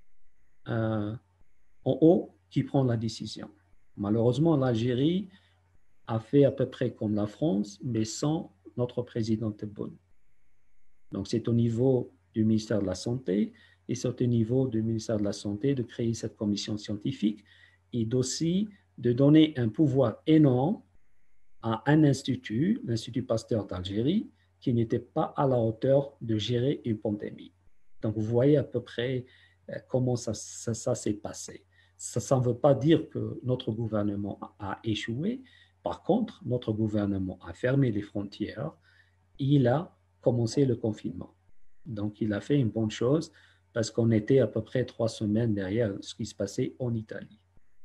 B: euh, en haut qui prend la décision. Malheureusement, l'Algérie a fait à peu près comme la France, mais sans notre président Tebboune. Donc, c'est au niveau du ministère de la Santé et c'est au niveau du ministère de la Santé de créer cette commission scientifique et d'aussi de donner un pouvoir énorme à un institut, l'Institut Pasteur d'Algérie, qui n'était pas à la hauteur de gérer une pandémie. Donc, vous voyez à peu près comment ça, ça, ça s'est passé. Ça ne veut pas dire que notre gouvernement a échoué. Par contre, notre gouvernement a fermé les frontières. Il a commencé le confinement. Donc, il a fait une bonne chose parce qu'on était à peu près trois semaines derrière ce qui se passait en Italie.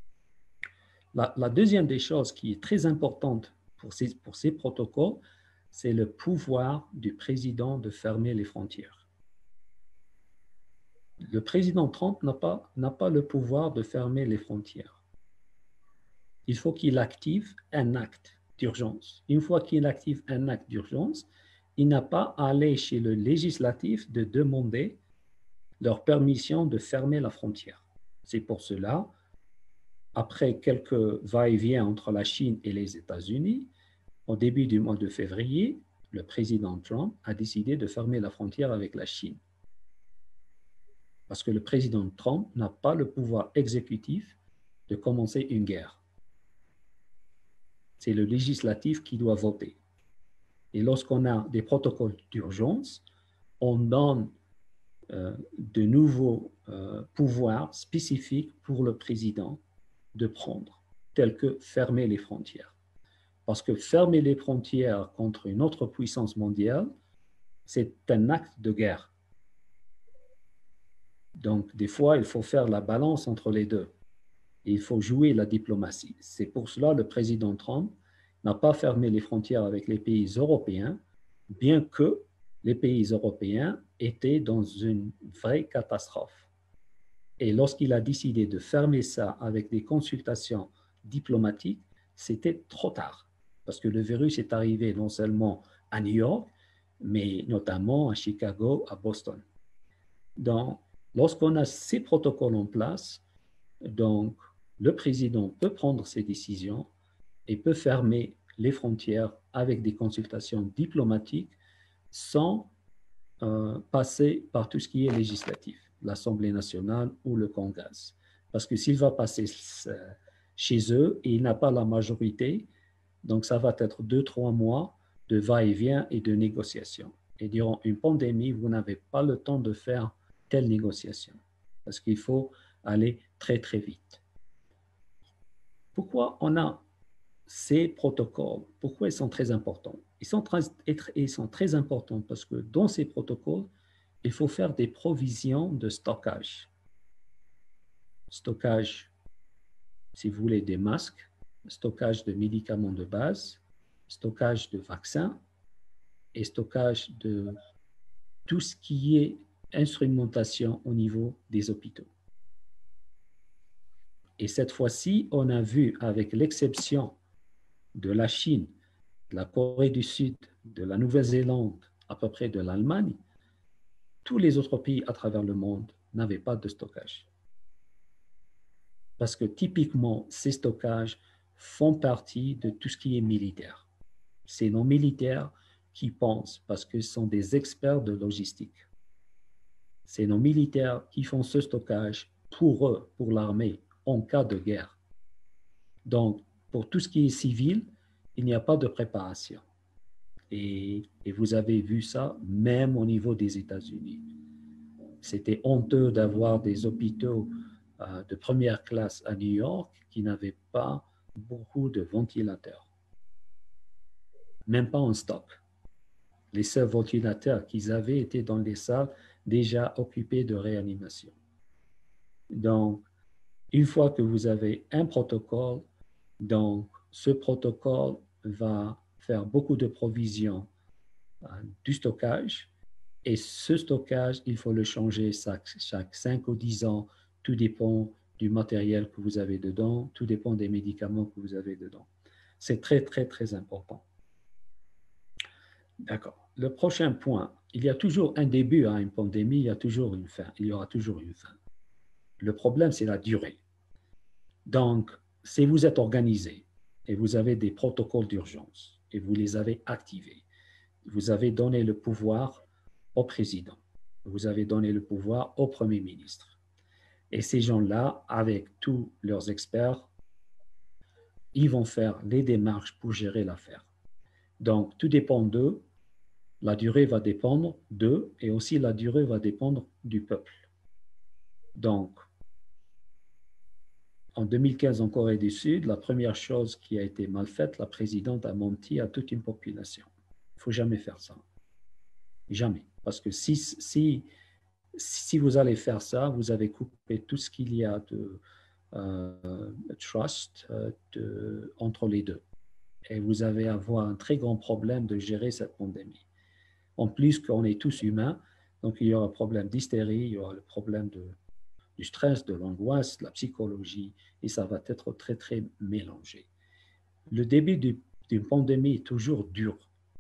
B: La, la deuxième des choses qui est très importante pour ces, pour ces protocoles, c'est le pouvoir du président de fermer les frontières. Le président Trump n'a pas, n'a pas le pouvoir de fermer les frontières. Il faut qu'il active un acte d'urgence. Une fois qu'il active un acte d'urgence, il n'a pas à aller chez le législatif de demander leur permission de fermer la frontière. C'est pour cela, après quelques va-et-vient entre la Chine et les États-Unis, au début du mois de février, le président Trump a décidé de fermer la frontière avec la Chine. Parce que le président Trump n'a pas le pouvoir exécutif de commencer une guerre. C'est le législatif qui doit voter. Et lorsqu'on a des protocoles d'urgence, on donne euh, de nouveaux euh, pouvoirs spécifiques pour le président de prendre, tels que fermer les frontières. Parce que fermer les frontières contre une autre puissance mondiale, c'est un acte de guerre. Donc, des fois, il faut faire la balance entre les deux. Et il faut jouer la diplomatie. C'est pour cela que le président Trump n'a pas fermé les frontières avec les pays européens, bien que les pays européens étaient dans une vraie catastrophe. Et lorsqu'il a décidé de fermer ça avec des consultations diplomatiques, c'était trop tard. Parce que le virus est arrivé non seulement à New York, mais notamment à Chicago, à Boston. Donc, lorsqu'on a ces protocoles en place, donc, le président peut prendre ses décisions et peut fermer les frontières avec des consultations diplomatiques sans euh, passer par tout ce qui est législatif, l'Assemblée nationale ou le Congrès. Parce que s'il va passer chez eux et il n'a pas la majorité, donc ça va être deux, trois mois de va-et-vient et de négociation. Et durant une pandémie, vous n'avez pas le temps de faire telle négociation parce qu'il faut aller très, très vite. Pourquoi on a ces protocoles? Pourquoi ils sont très importants? Ils sont très, ils sont très importants parce que dans ces protocoles, il faut faire des provisions de stockage. Stockage, si vous voulez, des masques, stockage de médicaments de base, stockage de vaccins et stockage de tout ce qui est instrumentation au niveau des hôpitaux. Et cette fois-ci, on a vu, avec l'exception de la Chine, de la Corée du Sud, de la Nouvelle-Zélande, à peu près de l'Allemagne, tous les autres pays à travers le monde n'avaient pas de stockage. Parce que typiquement, ces stockages font partie de tout ce qui est militaire. C'est nos militaires qui pensent, parce qu'ils sont des experts de logistique. C'est nos militaires qui font ce stockage pour eux, pour l'armée, en cas de guerre. Donc, pour tout ce qui est civil, il n'y a pas de préparation. Et, et vous avez vu ça même au niveau des États-Unis. C'était honteux d'avoir des hôpitaux euh, de première classe à New York qui n'avaient pas beaucoup de ventilateurs. Même pas en stock. Les seuls ventilateurs qu'ils avaient étaient dans des salles déjà occupées de réanimation. Donc, une fois que vous avez un protocole, donc ce protocole va faire beaucoup de provisions euh, du stockage. Et ce stockage, il faut le changer chaque, chaque cinq ou dix ans. Tout dépend du matériel que vous avez dedans, tout dépend des médicaments que vous avez dedans. C'est très, très, très important. D'accord. Le prochain point, il y a toujours un début à une pandémie, il y a toujours une fin. Il y aura toujours une fin. Le problème, c'est la durée. Donc, si vous êtes organisé et vous avez des protocoles d'urgence et vous les avez activés, vous avez donné le pouvoir au président, vous avez donné le pouvoir au premier ministre. Et ces gens-là, avec tous leurs experts, ils vont faire les démarches pour gérer l'affaire. Donc, tout dépend d'eux. La durée va dépendre d'eux et aussi la durée va dépendre du peuple. Donc, en deux mille quinze, en Corée du Sud, la première chose qui a été mal faite, la présidente a menti à toute une population. Il ne faut jamais faire ça. Jamais. Parce que si, si, si vous allez faire ça, vous avez coupé tout ce qu'il y a de euh, trust euh, de, entre les deux. Et vous allez avoir un très grand problème de gérer cette pandémie. En plus qu'on est tous humains, donc il y aura un problème d'hystérie, il y aura le problème de, du stress, de l'angoisse, de la psychologie, et ça va être très, très mélangé. Le début d'une pandémie est toujours dur.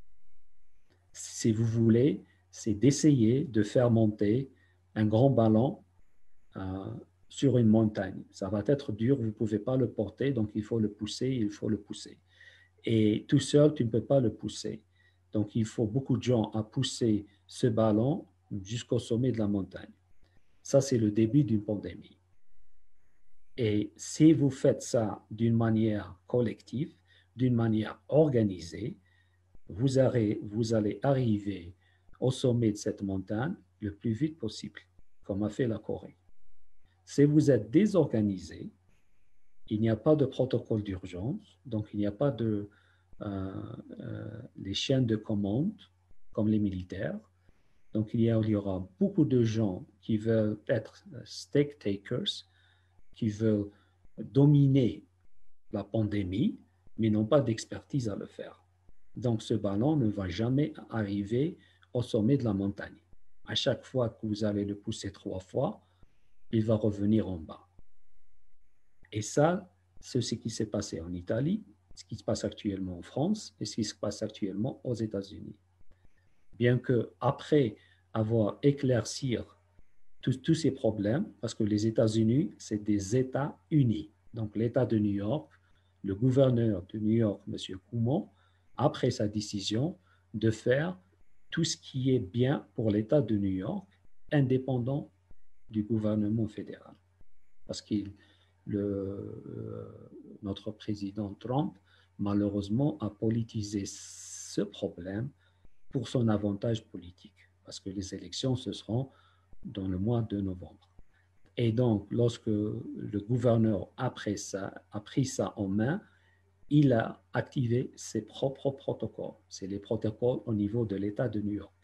B: Si vous voulez, c'est d'essayer de faire monter un grand ballon euh, sur une montagne. Ça va être dur, vous ne pouvez pas le porter, donc il faut le pousser, il faut le pousser. Et tout seul, tu ne peux pas le pousser. Donc, il faut beaucoup de gens à pousser ce ballon jusqu'au sommet de la montagne. Ça, c'est le début d'une pandémie. Et si vous faites ça d'une manière collective, d'une manière organisée, vous, arrêt, vous allez arriver au sommet de cette montagne le plus vite possible, comme a fait la Corée. Si vous êtes désorganisé, il n'y a pas de protocole d'urgence, donc il n'y a pas de euh, euh, les chaînes de commande comme les militaires. Donc il y, a, il y aura beaucoup de gens qui veulent être stake takers, qui veulent dominer la pandémie, mais n'ont pas d'expertise à le faire. Donc ce ballon ne va jamais arriver au sommet de la montagne. À chaque fois que vous allez le pousser trois fois, il va revenir en bas. Et ça, c'est ce qui s'est passé en Italie, ce qui se passe actuellement en France et ce qui se passe actuellement aux États-Unis. Bien qu'après avoir éclairci tous, tous ces problèmes, parce que les États-Unis, c'est des États unis. Donc l'État de New York, le gouverneur de New York, M. Cuomo, a pris sa décision de faire tout ce qui est bien pour l'État de New York, indépendant du gouvernement fédéral. Parce que le, euh, notre président Trump, malheureusement, a politisé ce problème pour son avantage politique, parce que les élections, ce seront dans le mois de novembre. Et donc, lorsque le gouverneur a pris ça, a pris ça en main, il a activé ses propres protocoles. C'est les protocoles au niveau de l'État de New York.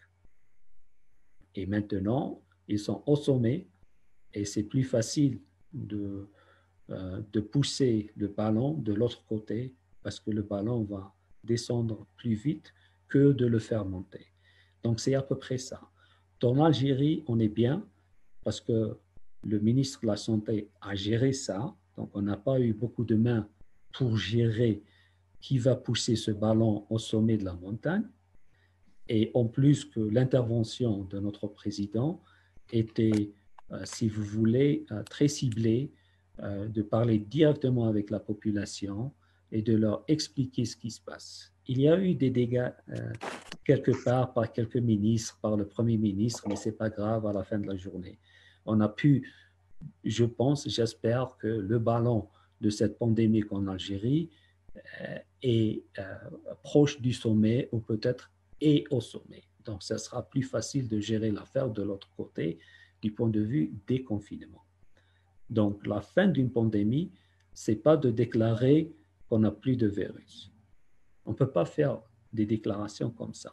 B: Et maintenant, ils sont au sommet et c'est plus facile de, euh, de pousser le ballon de l'autre côté parce que le ballon va descendre plus vite que de le faire monter. Donc, c'est à peu près ça. Dans l'Algérie, on est bien parce que le ministre de la Santé a géré ça. Donc, on n'a pas eu beaucoup de mains pour gérer qui va pousser ce ballon au sommet de la montagne. Et en plus que l'intervention de notre président était, euh, si vous voulez, euh, très ciblée, euh, de parler directement avec la population et de leur expliquer ce qui se passe. Il y a eu des dégâts euh, quelque part par quelques ministres, par le Premier ministre, mais ce n'est pas grave à la fin de la journée. On a pu, je pense, j'espère que le ballon de cette pandémie en Algérie euh, est euh, proche du sommet ou peut-être est au sommet. Donc, ça sera plus facile de gérer l'affaire de l'autre côté du point de vue des confinements. Donc, la fin d'une pandémie, ce n'est pas de déclarer qu'on n'a plus de virus. On ne peut pas faire des déclarations comme ça.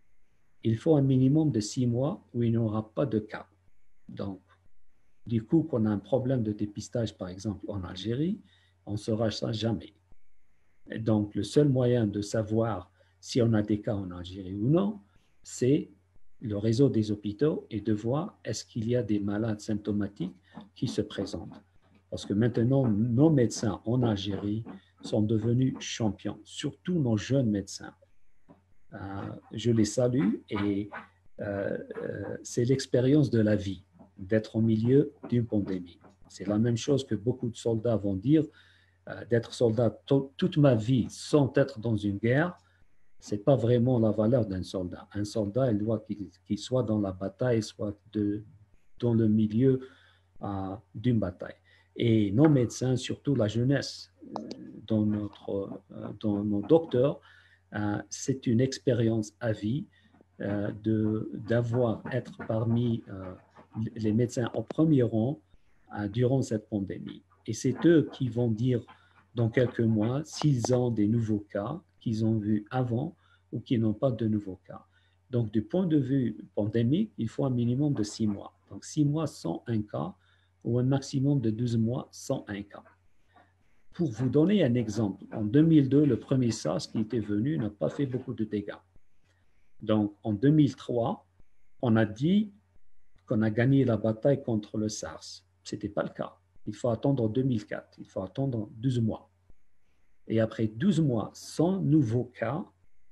B: Il faut un minimum de six mois où il n'y aura pas de cas. Donc, du coup, qu'on a un problème de dépistage, par exemple, en Algérie, on ne saura ça jamais. Et donc, le seul moyen de savoir si on a des cas en Algérie ou non, c'est le réseau des hôpitaux et de voir est-ce qu'il y a des malades symptomatiques qui se présentent. Parce que maintenant, nos médecins en Algérie sont devenus champions, surtout nos jeunes médecins. Euh, je les salue et euh, euh, c'est l'expérience de la vie d'être au milieu d'une pandémie. C'est la même chose que beaucoup de soldats vont dire, euh, d'être soldat toute ma vie sans être dans une guerre, ce n'est pas vraiment la valeur d'un soldat. Un soldat, il doit qu'il, qu'il soit dans la bataille, soit de, dans le milieu euh, d'une bataille. Et nos médecins, surtout la jeunesse, dans, notre, euh, dans nos docteurs, euh, c'est une expérience à vie euh, de, d'avoir être parmi euh, les médecins au premier rang euh, durant cette pandémie. Et c'est eux qui vont dire dans quelques mois s'ils ont des nouveaux cas qu'ils ont vus avant ou qui n'ont pas de nouveaux cas. Donc, du point de vue pandémique, il faut un minimum de six mois. Donc, six mois sans un cas ou un maximum de douze mois sans un cas. Pour vous donner un exemple, en deux mille deux, le premier SARS qui était venu n'a pas fait beaucoup de dégâts. Donc, en deux mille trois, on a dit qu'on a gagné la bataille contre le SARS. Ce n'était pas le cas. Il faut attendre deux mille quatre, il faut attendre douze mois. Et après douze mois sans nouveaux cas,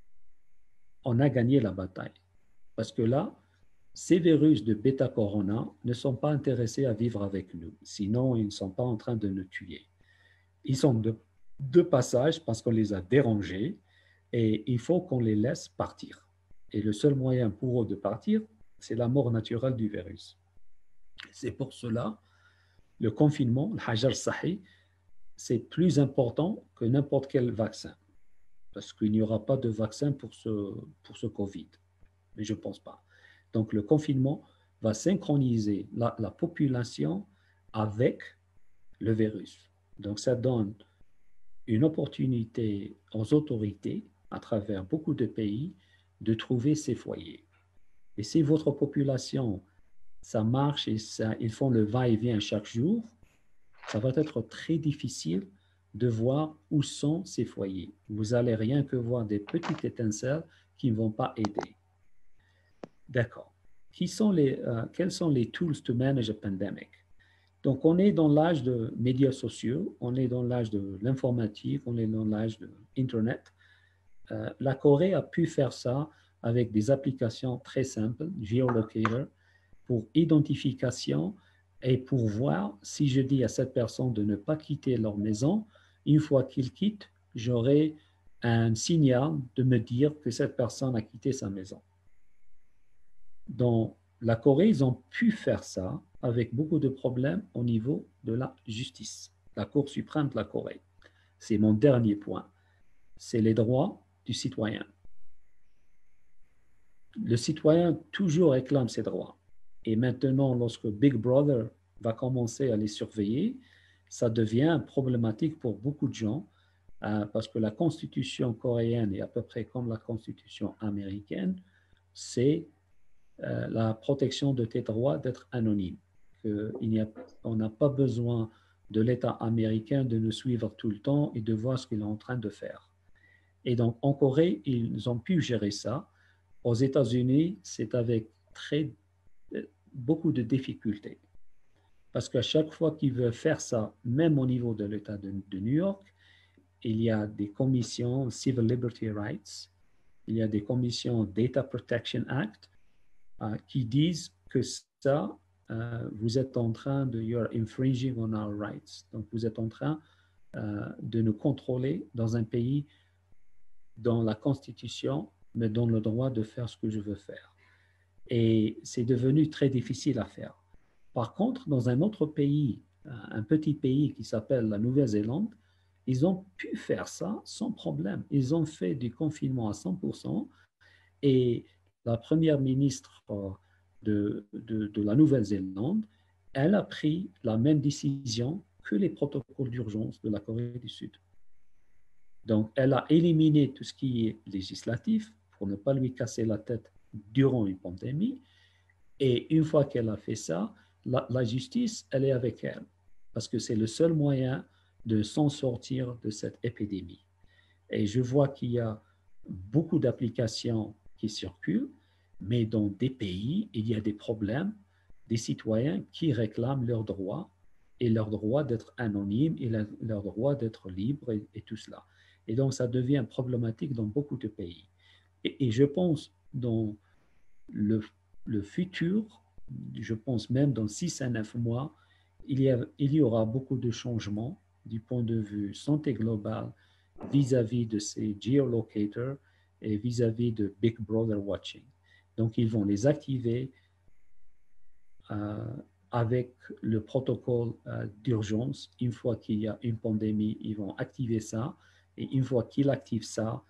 B: on a gagné la bataille. Parce que là, ces virus de bêta-corona ne sont pas intéressés à vivre avec nous. Sinon, ils ne sont pas en train de nous tuer. Ils sont de, de passage parce qu'on les a dérangés et il faut qu'on les laisse partir. Et le seul moyen pour eux de partir, c'est la mort naturelle du virus. C'est pour cela, le confinement, le hajar sahi, c'est plus important que n'importe quel vaccin. Parce qu'il n'y aura pas de vaccin pour ce, pour ce Covid. Mais je ne pense pas. Donc, le confinement va synchroniser la, la population avec le virus. Donc, ça donne une opportunité aux autorités, à travers beaucoup de pays, de trouver ces foyers. Et si votre population, ça marche et ça, ils font le va-et-vient chaque jour, ça va être très difficile de voir où sont ces foyers. Vous n'allez rien que voir des petites étincelles qui ne vont pas aider. D'accord. Qui sont les, euh, quels sont les tools to manage a pandemic? Donc, on est dans l'âge de médias sociaux, on est dans l'âge de l'informatique, on est dans l'âge de Internet. Euh, la Corée a pu faire ça avec des applications très simples, geolocator, pour identification et pour voir si je dis à cette personne de ne pas quitter leur maison, une fois qu'ils quittent, j'aurai un signal de me dire que cette personne a quitté sa maison. Dans la Corée, ils ont pu faire ça avec beaucoup de problèmes au niveau de la justice, la Cour suprême de la Corée. C'est mon dernier point. C'est les droits du citoyen. Le citoyen toujours réclame ses droits. Et maintenant, lorsque Big Brother va commencer à les surveiller, ça devient problématique pour beaucoup de gens euh, parce que la constitution coréenne est à peu près comme la constitution américaine, c'est euh, la protection de tes droits d'être anonyme. Que il n'y a, on n'a pas besoin de l'État américain de nous suivre tout le temps et de voir ce qu'il est en train de faire. Et donc, en Corée, ils ont pu gérer ça. Aux États-Unis, c'est avec très, beaucoup de difficultés. Parce qu'à chaque fois qu'ils veulent faire ça, même au niveau de l'État de, de New York, il y a des commissions Civil Liberty Rights, il y a des commissions Data Protection Act euh, qui disent que ça, euh, vous êtes en train de, you're infringing on our rights. Donc, vous êtes en train euh, de nous contrôler dans un pays dont la Constitution me donne le droit de faire ce que je veux faire. Et c'est devenu très difficile à faire. Par contre, dans un autre pays, un petit pays qui s'appelle la Nouvelle-Zélande, ils ont pu faire ça sans problème. Ils ont fait du confinement à cent pour cent et la première ministre de, de, de la Nouvelle-Zélande, elle a pris la même décision que les protocoles d'urgence de la Corée du Sud. Donc, elle a éliminé tout ce qui est législatif pour ne pas lui casser la tête durant une pandémie. Et une fois qu'elle a fait ça, la, la justice, elle est avec elle. Parce que c'est le seul moyen de s'en sortir de cette épidémie. Et je vois qu'il y a beaucoup d'applications qui circulent, mais dans des pays, il y a des problèmes, des citoyens qui réclament leurs droits et leur droit d'être anonyme et la, leur droit d'être libre et, et tout cela. Et donc, ça devient problématique dans beaucoup de pays. Et, et je pense dans le, le futur, je pense même dans six à neuf mois, il y, a, il y aura beaucoup de changements du point de vue santé globale vis-à-vis de ces geolocators et vis-à-vis de Big Brother Watching. Donc, ils vont les activer euh, avec le protocole euh, d'urgence. Une fois qu'il y a une pandémie, ils vont activer ça. Et une fois qu'ils activent ça,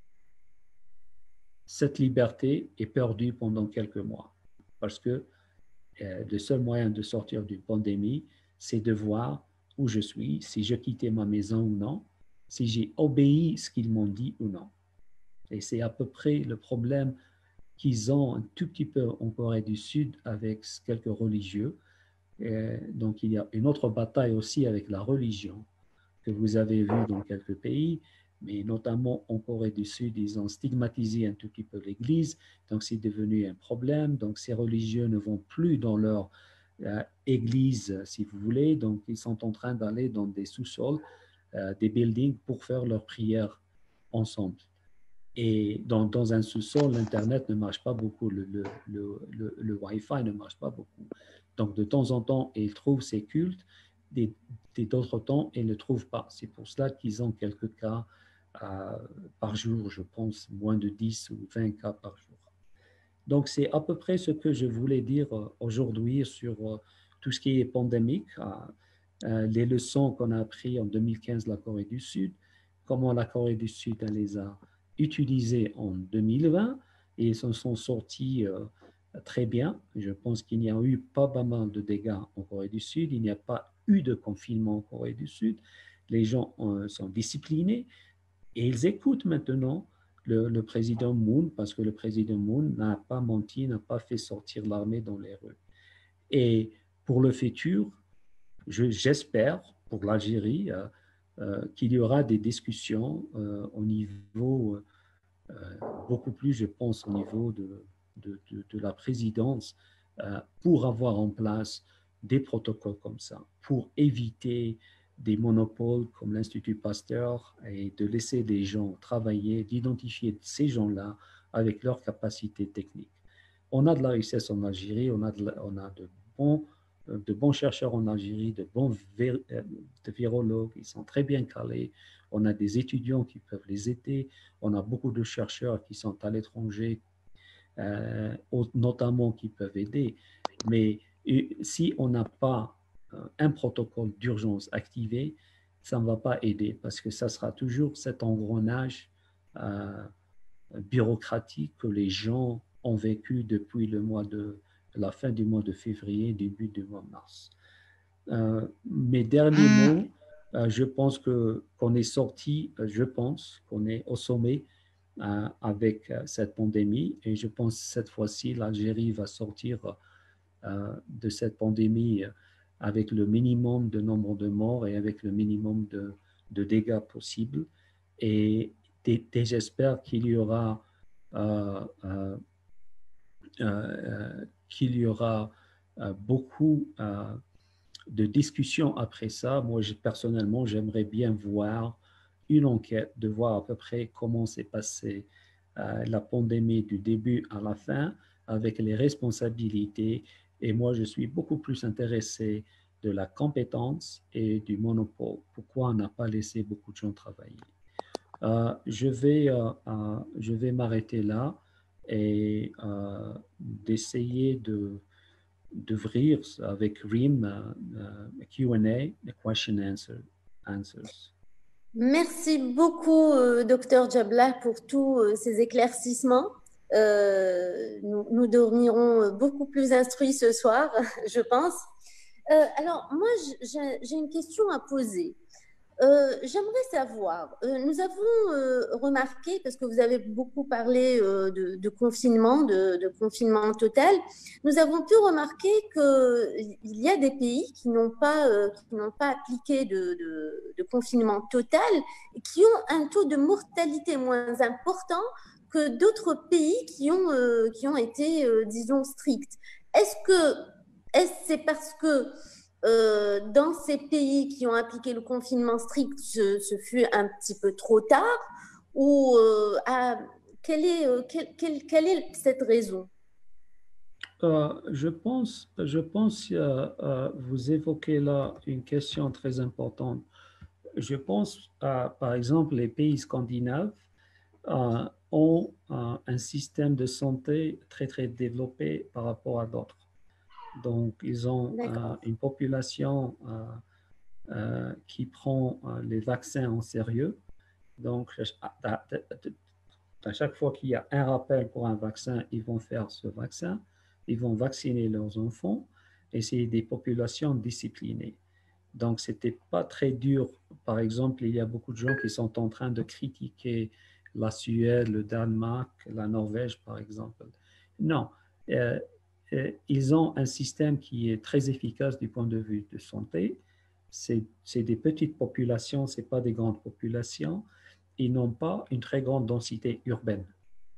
B: cette liberté est perdue pendant quelques mois. Parce que euh, le seul moyen de sortir d'une pandémie, c'est de voir où je suis, si je quittais ma maison ou non, si j'ai obéi ce qu'ils m'ont dit ou non. Et c'est à peu près le problème qu'ils ont un tout petit peu en Corée du Sud avec quelques religieux. Et donc, il y a une autre bataille aussi avec la religion que vous avez vue dans quelques pays, mais notamment en Corée du Sud, ils ont stigmatisé un tout petit peu l'Église, donc c'est devenu un problème. Donc, ces religieux ne vont plus dans leur euh, église, si vous voulez, donc ils sont en train d'aller dans des sous-sols, euh, des buildings pour faire leurs prières ensemble. Et dans, dans un sous-sol, l'Internet ne marche pas beaucoup, le, le, le, le, le Wi-Fi ne marche pas beaucoup. Donc, de temps en temps, ils trouvent ces cultes, et d'autres temps, ils ne trouvent pas. C'est pour cela qu'ils ont quelques cas euh, par jour, je pense, moins de dix ou vingt cas par jour. Donc, c'est à peu près ce que je voulais dire aujourd'hui sur euh, tout ce qui est pandémique, euh, les leçons qu'on a apprises en deux mille quinze de la Corée du Sud, comment la Corée du Sud les a utilisées en deux mille vingt et ils s'en sont sortis euh, très bien. Je pense qu'il n'y a eu pas mal de dégâts en Corée du Sud, il n'y a pas eu de confinement en Corée du Sud. Les gens euh, sont disciplinés et ils écoutent maintenant le, le président Moon parce que le président Moon n'a pas menti, n'a pas fait sortir l'armée dans les rues. Et pour le futur, je, j'espère pour l'Algérie euh, euh, qu'il y aura des discussions euh, au niveau euh, beaucoup plus, je pense, au niveau de de, de, de la présidence euh, pour avoir en place des protocoles comme ça, pour éviter des monopoles comme l'Institut Pasteur et de laisser des gens travailler, d'identifier ces gens-là avec leurs capacités techniques. On a de la richesse en Algérie, on a de, la, on a de, bons, de bons chercheurs en Algérie, de bons vir, de virologues, ils sont très bien calés, on a des étudiants qui peuvent les aider, on a beaucoup de chercheurs qui sont à l'étranger, euh, notamment qui peuvent aider. Mais si on n'a pas un protocole d'urgence activé, ça ne va pas aider parce que ça sera toujours cet engrenage euh, bureaucratique que les gens ont vécu depuis le mois de la fin du mois de février, début du mois de mars. Euh, mes derniers mots, euh, je pense que qu'on est sorti, je pense qu'on est au sommet euh, avec euh, cette pandémie et je pense que cette fois-ci l'Algérie va sortir euh, de cette pandémie avec le minimum de nombre de morts et avec le minimum de, de dégâts possibles. Et, et, et j'espère qu'il y aura euh, euh, euh, qu'il y aura euh, beaucoup euh, de discussions après ça. Moi, je, personnellement, j'aimerais bien voir une enquête, de voir à peu près comment s'est passée euh, la pandémie du début à la fin, avec les responsabilités. Et moi, je suis beaucoup plus intéressé de la compétence et du monopole. Pourquoi on n'a pas laissé beaucoup de gens travailler? Euh, je vais, euh, euh, je vais m'arrêter là et euh, d'essayer de, d'ouvrir avec Rim uh, uh, Q and A, question answer, answers.
A: Merci beaucoup, euh, docteur Djablah, pour tous euh, ces éclaircissements. Euh, nous, nous dormirons beaucoup plus instruits ce soir, je pense. Euh, alors, moi, j'ai une question à poser. Euh, J'aimerais savoir, euh, nous avons euh, remarqué, parce que vous avez beaucoup parlé euh, de, de confinement, de, de confinement total, nous avons pu remarquer qu'il y a des pays qui n'ont pas, euh, qui n'ont pas appliqué de, de, de confinement total et qui ont un taux de mortalité moins important que d'autres pays qui ont, euh, qui ont été, euh, disons, stricts. Est-ce que est-ce c'est parce que Euh, dans ces pays qui ont appliqué le confinement strict, ce, ce fut un petit peu trop tard ou euh, à, quelle, est, euh, quelle, quelle, quelle est cette raison?
B: euh, Je pense, je pense euh, euh, vous évoquez là une question très importante. Je pense, à, par exemple, les pays scandinaves euh, ont euh, un système de santé très, très développé par rapport à d'autres. Donc, ils ont euh, une population euh, euh, qui prend euh, les vaccins en sérieux. Donc, à, à chaque fois qu'il y a un rappel pour un vaccin, ils vont faire ce vaccin, ils vont vacciner leurs enfants et c'est des populations disciplinées. Donc, ce n'était pas très dur. Par exemple, il y a beaucoup de gens qui sont en train de critiquer la Suède, le Danemark, la Norvège, par exemple. Non, euh, euh, ils ont un système qui est très efficace du point de vue de santé. C'est des petites populations, ce n'est pas des grandes populations. Ils n'ont pas une très grande densité urbaine.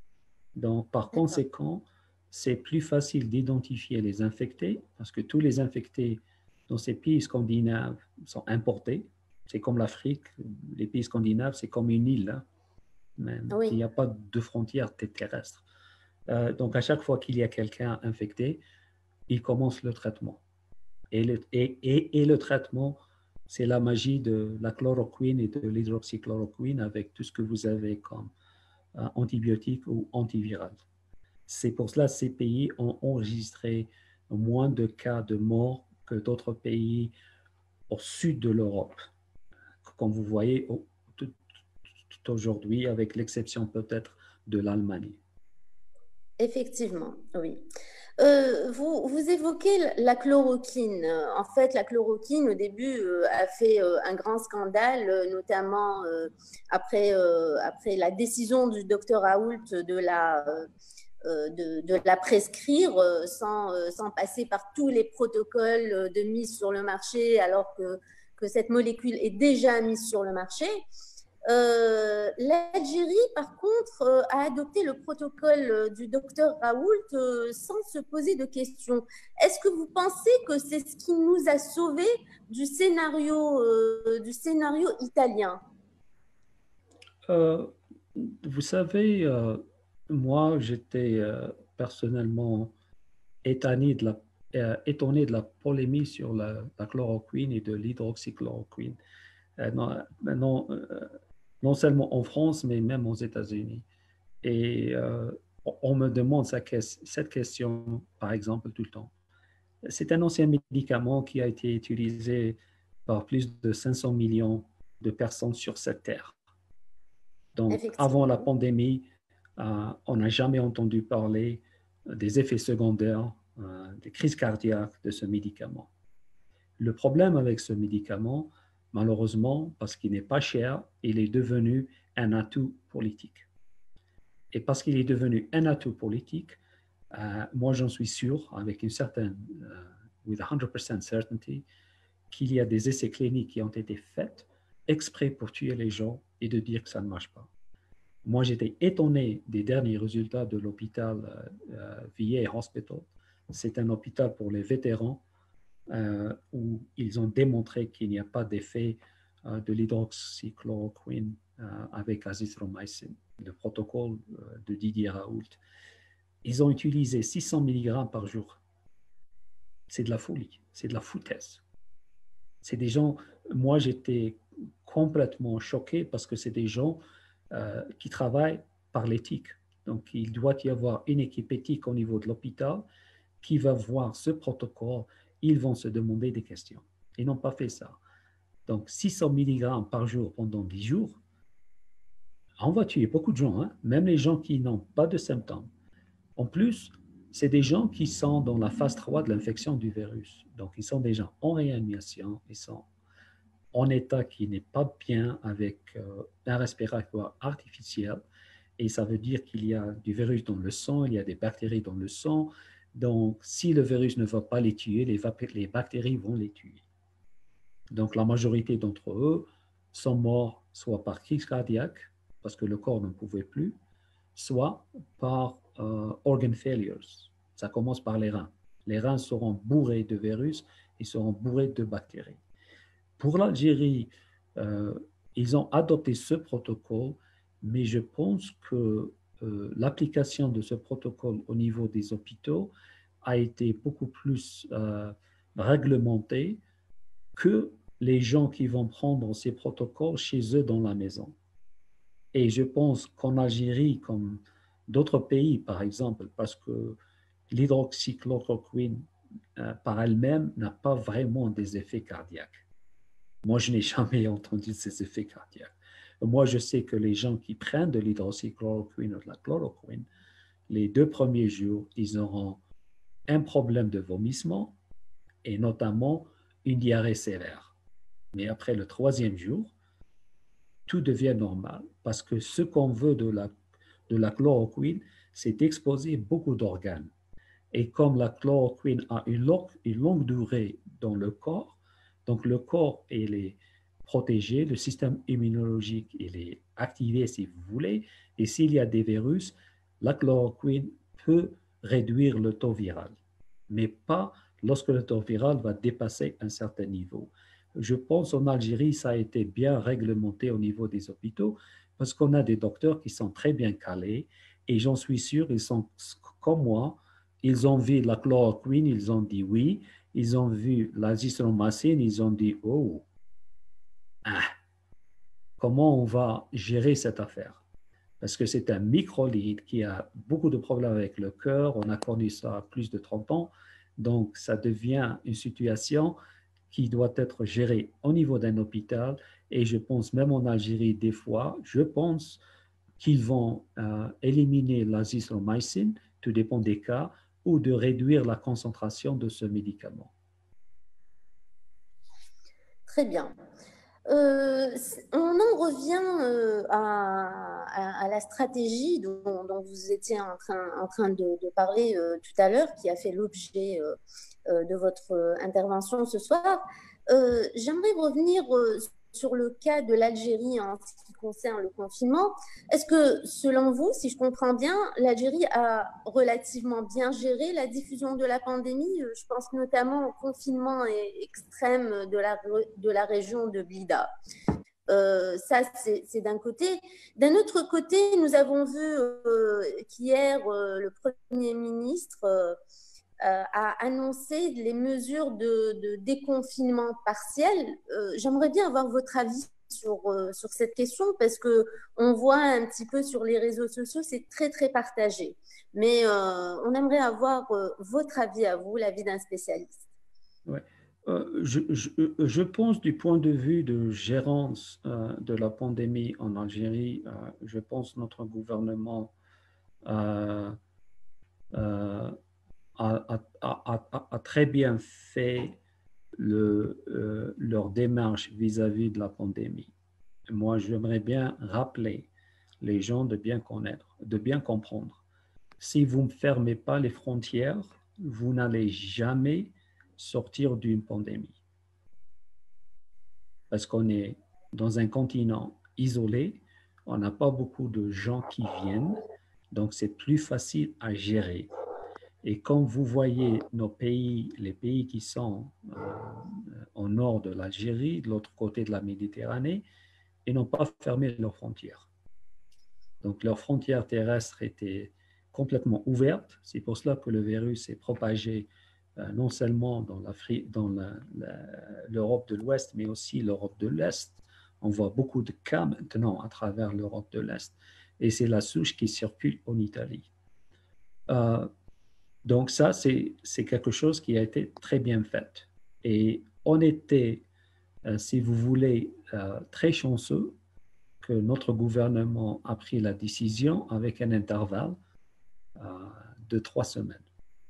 B: Donc, par conséquent, c'est plus facile d'identifier les infectés parce que tous les infectés dans ces pays scandinaves sont importés. C'est comme l'Afrique, les pays scandinaves, c'est comme une île. Hein, même. Oui. Il n'y a pas de frontières terrestres. Euh, donc, à chaque fois qu'il y a quelqu'un infecté, il commence le traitement. Et le, et, et, et le traitement, c'est la magie de la chloroquine et de l'hydroxychloroquine avec tout ce que vous avez comme euh, antibiotique ou antiviral. C'est pour cela que ces pays ont enregistré moins de cas de mort que d'autres pays au sud de l'Europe, comme vous voyez au, tout, tout aujourd'hui, avec l'exception peut-être de l'Allemagne.
A: Effectivement, oui. Euh, vous, vous évoquez la chloroquine. En fait, la chloroquine, au début, euh, a fait euh, un grand scandale, euh, notamment euh, après, euh, après la décision du docteur Raoult de la, euh, de, de la prescrire euh, sans, euh, sans passer par tous les protocoles de mise sur le marché, alors que, que cette molécule est déjà mise sur le marché. Euh, L'Algérie, par contre, euh, a adopté le protocole euh, du docteur Raoult euh, sans se poser de questions. Est-ce que vous pensez que c'est ce qui nous a sauvés du scénario, euh, du scénario italien?
B: Euh, Vous savez, euh, moi, j'étais euh, personnellement étonné de la, euh, étonné de la polémique sur la, la chloroquine et de l'hydroxychloroquine. Euh, non, non, euh, non seulement en France, mais même aux États-Unis. Et euh, on on me demande sa ques- cette question, par exemple, tout le temps. C'est un ancien médicament qui a été utilisé par plus de cinq cents millions de personnes sur cette terre. Donc, avant la
A: Effectivement.
B: pandémie, euh, on n'a jamais entendu parler des effets secondaires, euh, des crises cardiaques de ce médicament. Le problème avec ce médicament, malheureusement, parce qu'il n'est pas cher, il est devenu un atout politique. Et parce qu'il est devenu un atout politique, euh, moi j'en suis sûr, avec une certaine, euh, with one hundred percent certainty, qu'il y a des essais cliniques qui ont été faits exprès pour tuer les gens et de dire que ça ne marche pas. Moi, j'étais étonné des derniers résultats de l'hôpital euh, euh, V A Hospital. C'est un hôpital pour les vétérans euh, où ils ont démontré qu'il n'y a pas d'effet euh, de l'hydroxychloroquine euh, avec azithromycin, le protocole euh, de Didier Raoult. Ils ont utilisé six cents milligrammes par jour. C'est de la folie, c'est de la foutaise. C'est des gens, moi j'étais complètement choqué parce que c'est des gens euh, qui travaillent par l'éthique. Donc il doit y avoir une équipe éthique au niveau de l'hôpital qui va voir ce protocole, ils vont se demander des questions. Ils n'ont pas fait ça. Donc six cents milligrammes par jour pendant dix jours, on va tuer beaucoup de gens, hein? Même les gens qui n'ont pas de symptômes. En plus, c'est des gens qui sont dans la phase trois de l'infection du virus. Donc, ils sont déjà en réanimation, ils sont en état qui n'est pas bien avec euh, un respiratoire artificiel. Et ça veut dire qu'il y a du virus dans le sang, il y a des bactéries dans le sang. Donc, si le virus ne va pas les tuer, les, les bactéries vont les tuer. Donc, la majorité d'entre eux sont morts soit par crise cardiaque, parce que le corps ne pouvait plus, soit par euh, organ failures. Ça commence par les reins. Les reins seront bourrés de virus, ils seront bourrés de bactéries. Pour l'Algérie, euh, ils ont adopté ce protocole, mais je pense que euh, l'application de ce protocole au niveau des hôpitaux a été beaucoup plus euh, réglementée que les gens qui vont prendre ces protocoles chez eux dans la maison. Et je pense qu'en Algérie, comme d'autres pays, par exemple, parce que l'hydroxychloroquine euh, par elle-même n'a pas vraiment des effets cardiaques. Moi, je n'ai jamais entendu ces effets cardiaques. Moi, je sais que les gens qui prennent de l'hydroxychloroquine ou de la chloroquine, les deux premiers jours, ils auront un problème de vomissement et notamment une diarrhée sévère. Mais après le troisième jour, tout devient normal parce que ce qu'on veut de la, de la chloroquine, c'est d'exposer beaucoup d'organes. Et comme la chloroquine a une longue, une longue durée dans le corps, donc le corps il est protégé, le système immunologique il est activé si vous voulez, et s'il y a des virus, la chloroquine peut réduire le taux viral, mais pas lorsque le taux viral va dépasser un certain niveau. Je pense en Algérie, ça a été bien réglementé au niveau des hôpitaux parce qu'on a des docteurs qui sont très bien calés et j'en suis sûr, ils sont comme moi, ils ont vu la chloroquine, ils ont dit oui. Ils ont vu l'azithromycine, ils ont dit oh, ah, comment on va gérer cette affaire? Parce que c'est un microlide qui a beaucoup de problèmes avec le cœur. On a connu ça à plus de trente ans. Donc, ça devient une situation qui doit être gérée au niveau d'un hôpital. Et je pense même en Algérie, des fois, je pense qu'ils vont euh, éliminer l'azithromycine, tout dépend des cas, ou de réduire la concentration de ce médicament.
A: Très bien. Euh, on en revient euh, à, à, à, la stratégie dont, dont, vous étiez en train, en train de, de parler euh, tout à l'heure, qui a fait l'objet euh, euh, de votre intervention ce soir. Euh, J'aimerais revenir euh, sur le cas de l'Algérie en ce qui concerne le confinement, est-ce que, selon vous, si je comprends bien, l'Algérie a relativement bien géré la diffusion de la pandémie? Je pense notamment au confinement extrême de la, de la région de Blida. Euh, ça, c'est d'un côté. D'un autre côté, nous avons vu euh, qu'hier, euh, le Premier ministre euh, a annoncé les mesures de, de déconfinement partiel. Euh, J'aimerais bien avoir votre avis sur, euh, sur cette question parce qu'on voit un petit peu sur les réseaux sociaux, c'est très, très partagé. Mais euh, on aimerait avoir euh, votre avis à vous, l'avis d'un spécialiste.
B: Ouais. Euh, je, je, je pense du point de vue de gérance euh, de la pandémie en Algérie, euh, je pense notre gouvernement euh, euh, a, a, a, a, très bien fait le, euh, leur démarche vis-à-vis de la pandémie. Moi, j'aimerais bien rappeler les gens de bien connaître, de bien comprendre. Si vous ne fermez pas les frontières, vous n'allez jamais sortir d'une pandémie. Parce qu'on est dans un continent isolé, on n'a pas beaucoup de gens qui viennent, donc c'est plus facile à gérer. Et quand vous voyez nos pays, les pays qui sont euh, au nord de l'Algérie, de l'autre côté de la Méditerranée, ils n'ont pas fermé leurs frontières. Donc leurs frontières terrestres étaient complètement ouvertes. C'est pour cela que le virus s'est propagé euh, non seulement dans l'Europe de l'Ouest, mais aussi l'Europe de l'Est. On voit beaucoup de cas maintenant à travers l'Europe de l'Est. Et c'est la souche qui circule en Italie. Euh, Donc ça, c'est quelque chose qui a été très bien fait. Et on était, euh, si vous voulez, euh, très chanceux que notre gouvernement a pris la décision avec un intervalle euh, de trois semaines.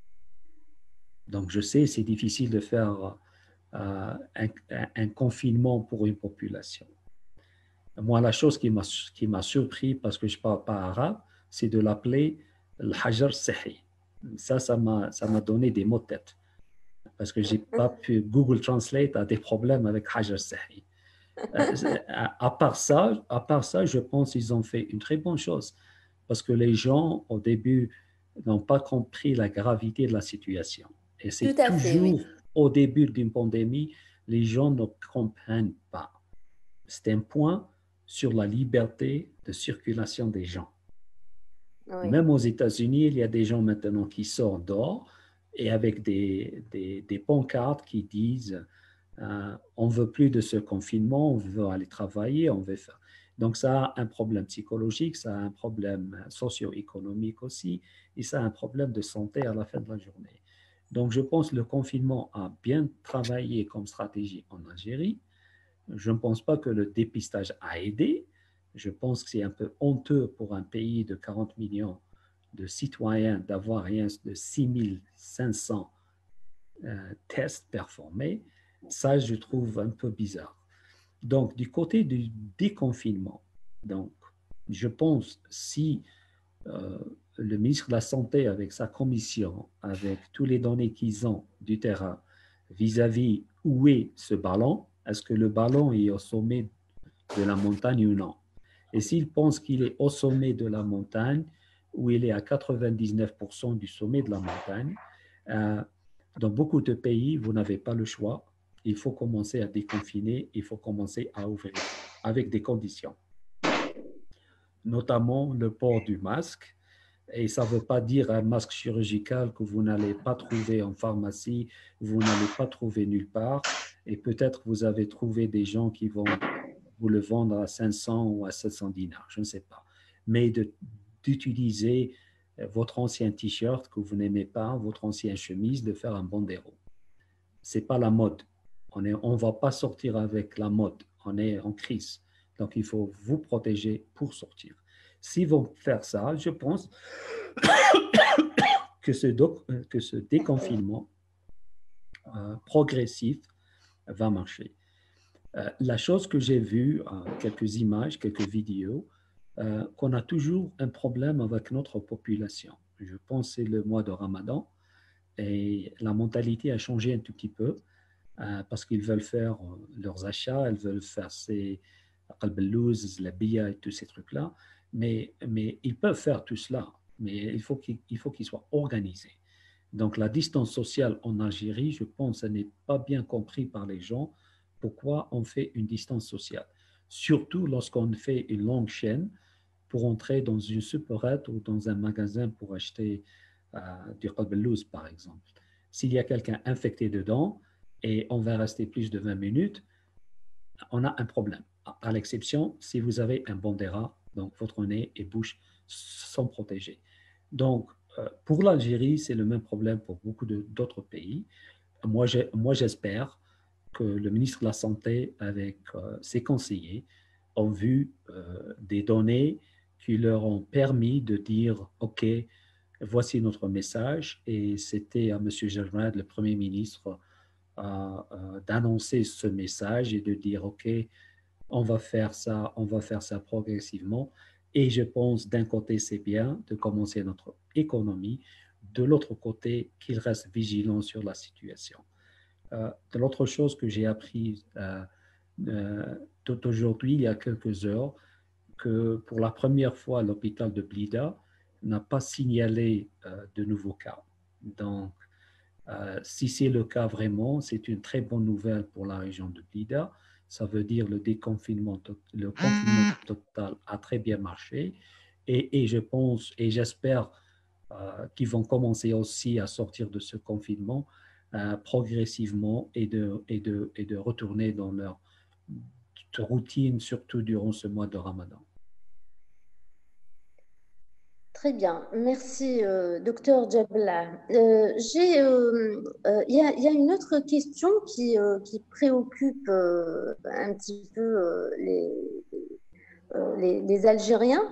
B: Donc je sais, c'est difficile de faire euh, un, un confinement pour une population. Moi, la chose qui m'a surpris, parce que je ne parle pas arabe, c'est de l'appeler le hajar sahi. Ça, ça m'a donné des maux de tête. Parce que je n'ai pas pu, Google Translate a des problèmes avec Hajar Sahi. À, à, part ça, à part ça, je pense qu'ils ont fait une très bonne chose. Parce que les gens, au début, n'ont pas compris la gravité de la situation. Et c'est toujours, fait, oui. Au début d'une pandémie, les gens ne comprennent pas. C'est un point sur la liberté de circulation des gens. Oui. Même aux États-Unis, il y a des gens maintenant qui sortent dehors et avec des, des, des pancartes qui disent euh, on ne veut plus de ce confinement, on veut aller travailler, on veut faire. Donc ça a un problème psychologique, ça a un problème socio-économique aussi, et ça a un problème de santé à la fin de la journée. Donc je pense que le confinement a bien travaillé comme stratégie en Algérie. Je ne pense pas que le dépistage a aidé. Je pense que c'est un peu honteux pour un pays de quarante millions de citoyens d'avoir rien de six mille cinq cents euh, tests performés. Ça, je trouve un peu bizarre. Donc, du côté du déconfinement, donc, je pense si euh, le ministre de la Santé, avec sa commission, avec toutes les données qu'ils ont du terrain, vis-à-vis où est ce ballon, est-ce que le ballon est au sommet de la montagne ou non? Et s'il pense qu'il est au sommet de la montagne, où il est à quatre-vingt-dix-neuf pour cent du sommet de la montagne, euh, dans beaucoup de pays, vous n'avez pas le choix. Il faut commencer à déconfiner, il faut commencer à ouvrir avec des conditions, notamment le port du masque. Et ça ne veut pas dire un masque chirurgical que vous n'allez pas trouver en pharmacie, vous n'allez pas trouver nulle part. Et peut-être vous avez trouvé des gens qui vont vous le vendre à cinq cents ou à sept cents dinars, je ne sais pas. Mais d'utiliser votre ancien t-shirt que vous n'aimez pas, votre ancienne chemise, de faire un bandéro. Ce n'est pas la mode. On ne on va pas sortir avec la mode. On est en crise. Donc, il faut vous protéger pour sortir. S'ils vont faire ça, je pense que ce, doc, que ce déconfinement euh, progressif va marcher. Euh, la chose que j'ai vue, euh, quelques images, quelques vidéos, euh, qu'on a toujours un problème avec notre population. Je pense que c'est le mois de Ramadan et la mentalité a changé un tout petit peu. euh, parce qu'ils veulent faire euh, leurs achats, ils veulent faire ces qalbellouz, la bia et tous ces trucs-là. Mais, mais ils peuvent faire tout cela, mais il faut qu'ils il faut qu'ils soient organisés. Donc la distance sociale en Algérie, je pense, ça n'est pas bien compris par les gens. Pourquoi on fait une distance sociale? Surtout lorsqu'on fait une longue chaîne pour entrer dans une supérette ou dans un magasin pour acheter euh, du qalbellouz, par exemple. S'il y a quelqu'un infecté dedans et on va rester plus de vingt minutes, on a un problème. À l'exception, si vous avez un bandera, donc votre nez et bouche sont protégés. Donc, euh, pour l'Algérie, c'est le même problème pour beaucoup d'autres pays. Moi, moi, j'espère que le ministre de la Santé, avec euh, ses conseillers, ont vu euh, des données qui leur ont permis de dire, OK, voici notre message. Et c'était à M. Germain, le Premier ministre, euh, euh, d'annoncer ce message et de dire, OK, on va faire ça, on va faire ça progressivement. Et je pense, d'un côté, c'est bien de commencer notre économie. De l'autre côté, qu'il reste vigilant sur la situation. Euh, de l'autre chose que j'ai appris euh, euh, tout aujourd'hui, il y a quelques heures, que pour la première fois, l'hôpital de Blida n'a pas signalé euh, de nouveaux cas. Donc, euh, si c'est le cas vraiment, c'est une très bonne nouvelle pour la région de Blida. Ça veut dire le déconfinement, le confinement total a très bien marché. Et, et je pense et j'espère euh, qu'ils vont commencer aussi à sortir de ce confinement euh, progressivement et de, et, de, et de retourner dans leur routine, surtout durant ce mois de Ramadan.
A: Très bien, merci euh, docteur Djabla. Euh, j'ai, euh, euh, il y a, y a une autre question qui, euh, qui préoccupe euh, un petit peu euh, les, euh, les, les Algériens.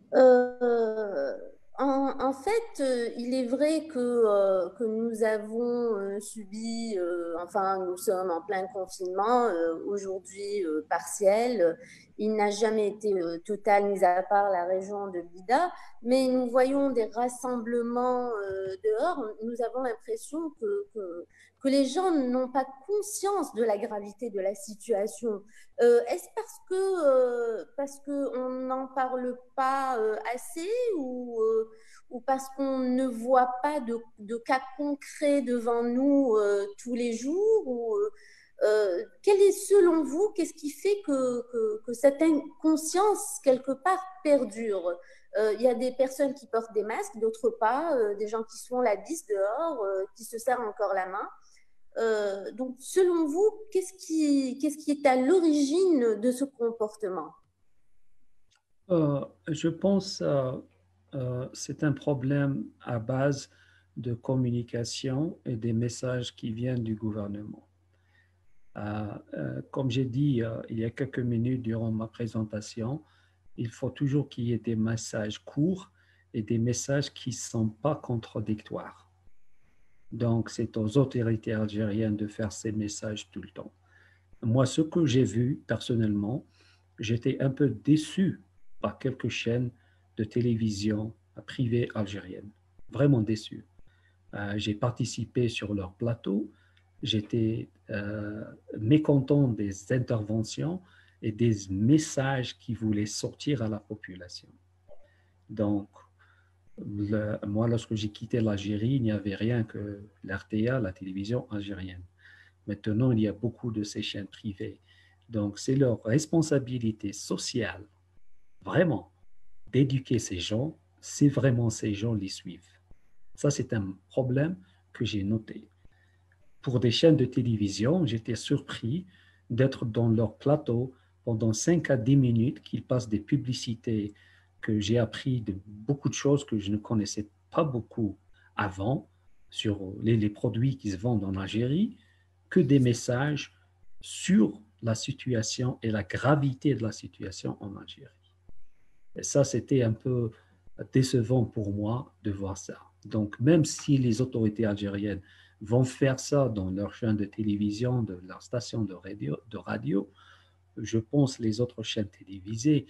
A: Euh, en, en, fait, euh, il est vrai que, euh, que nous avons euh, subi, euh, enfin, nous sommes en plein confinement, euh, aujourd'hui euh, partiel. Il n'a jamais été euh, total, mis à part la région de Blida, mais nous voyons des rassemblements euh, dehors. Nous avons l'impression que, que, que les gens n'ont pas conscience de la gravité de la situation. Euh, Est-ce parce que euh, parce qu'on n'en parle pas euh, assez ou, euh, ou parce qu'on ne voit pas de, de cas concrets devant nous euh, tous les jours ou, euh, quel est selon vous, qu'est-ce qui fait que, que, que cette inconscience quelque part perdure? Il euh, y a des personnes qui portent des masques, d'autres pas, euh, des gens qui se font la bise dehors, euh, qui se serrent encore la main. Euh, donc, selon vous, qu'est-ce qui, qu'est-ce qui est à l'origine de ce comportement?
B: Euh, je pense que euh, euh, c'est un problème à base de communication et des messages qui viennent du gouvernement. Euh, euh, comme j'ai dit euh, il y a quelques minutes durant ma présentation, il faut toujours qu'il y ait des messages courts et des messages qui ne sont pas contradictoires. Donc, c'est aux autorités algériennes de faire ces messages tout le temps. Moi, ce que j'ai vu personnellement, j'étais un peu déçu par quelques chaînes de télévision privées algériennes. Vraiment déçu. Euh, j'ai participé sur leur plateau. J'étais euh, mécontent des interventions et des messages qui voulaient sortir à la population. Donc, le, moi, lorsque j'ai quitté l'Algérie, il n'y avait rien que l'R T A, la télévision algérienne. Maintenant, il y a beaucoup de ces chaînes privées. Donc, c'est leur responsabilité sociale, vraiment, d'éduquer ces gens si vraiment ces gens les suivent. Ça, c'est un problème que j'ai noté. Pour des chaînes de télévision, j'étais surpris d'être dans leur plateau pendant cinq à dix minutes, qu'ils passent des publicités, que j'ai appris de beaucoup de choses que je ne connaissais pas beaucoup avant sur les, les produits qui se vendent en Algérie, que des messages sur la situation et la gravité de la situation en Algérie. Et ça, c'était un peu décevant pour moi de voir ça. Donc, même si les autorités algériennes vont faire ça dans leur chaîne de télévision, de leur station de radio, de radio, je pense que les autres chaînes télévisées,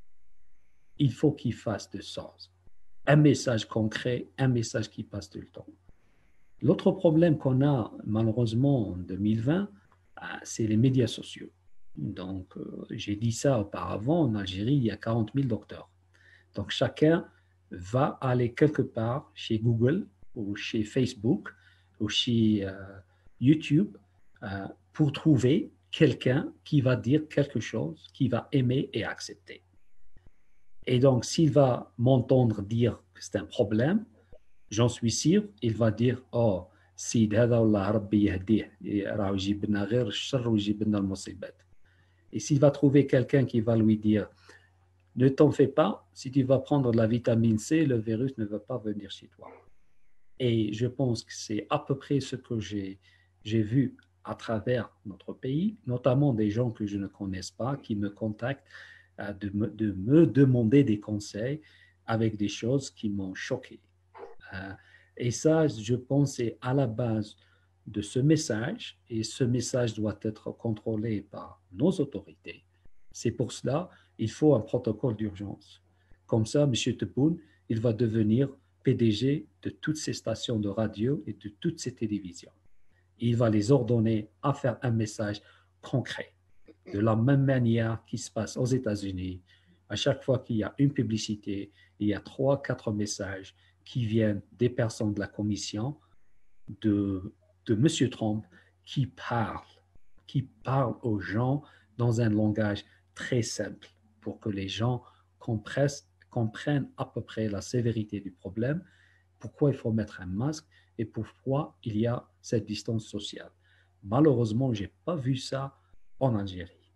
B: il faut qu'ils fassent de sens. Un message concret, un message qui passe tout le temps. L'autre problème qu'on a malheureusement en deux mille vingt, c'est les médias sociaux. Donc, euh, j'ai dit ça auparavant, en Algérie, il y a quarante mille docteurs. Donc, chacun va aller quelque part chez Google ou chez Facebook ou chez euh, YouTube euh, pour trouver quelqu'un qui va dire quelque chose, qui va aimer et accepter. Et donc, s'il va m'entendre dire que c'est un problème, j'en suis sûr, il va dire « Oh, سيد هذا والله ربي يهديه راه يجيب لنا غير الشر ويجيب لنا المصيبات. » Et s'il va trouver quelqu'un qui va lui dire « Ne t'en fais pas, si tu vas prendre de la vitamine C, le virus ne va pas venir chez toi. » Et je pense que c'est à peu près ce que j'ai, j'ai vu à travers notre pays, notamment des gens que je ne connais pas, qui me contactent euh, de, me, de me demander des conseils avec des choses qui m'ont choqué. Euh, et ça, je pense, c'est à la base de ce message, et ce message doit être contrôlé par nos autorités. C'est pour cela il faut un protocole d'urgence. Comme ça, M. Tebboune, il va devenir P D G de toutes ces stations de radio et de toutes ces télévisions. Il va les ordonner à faire un message concret. De la même manière qui se passe aux États-Unis, à chaque fois qu'il y a une publicité, il y a trois, quatre messages qui viennent des personnes de la commission de, de M. Trump qui parlent, qui parlent aux gens dans un langage très simple pour que les gens comprennent, comprennent à peu près la sévérité du problème, pourquoi il faut mettre un masque et pourquoi il y a cette distance sociale. Malheureusement, je n'ai pas vu ça en Algérie.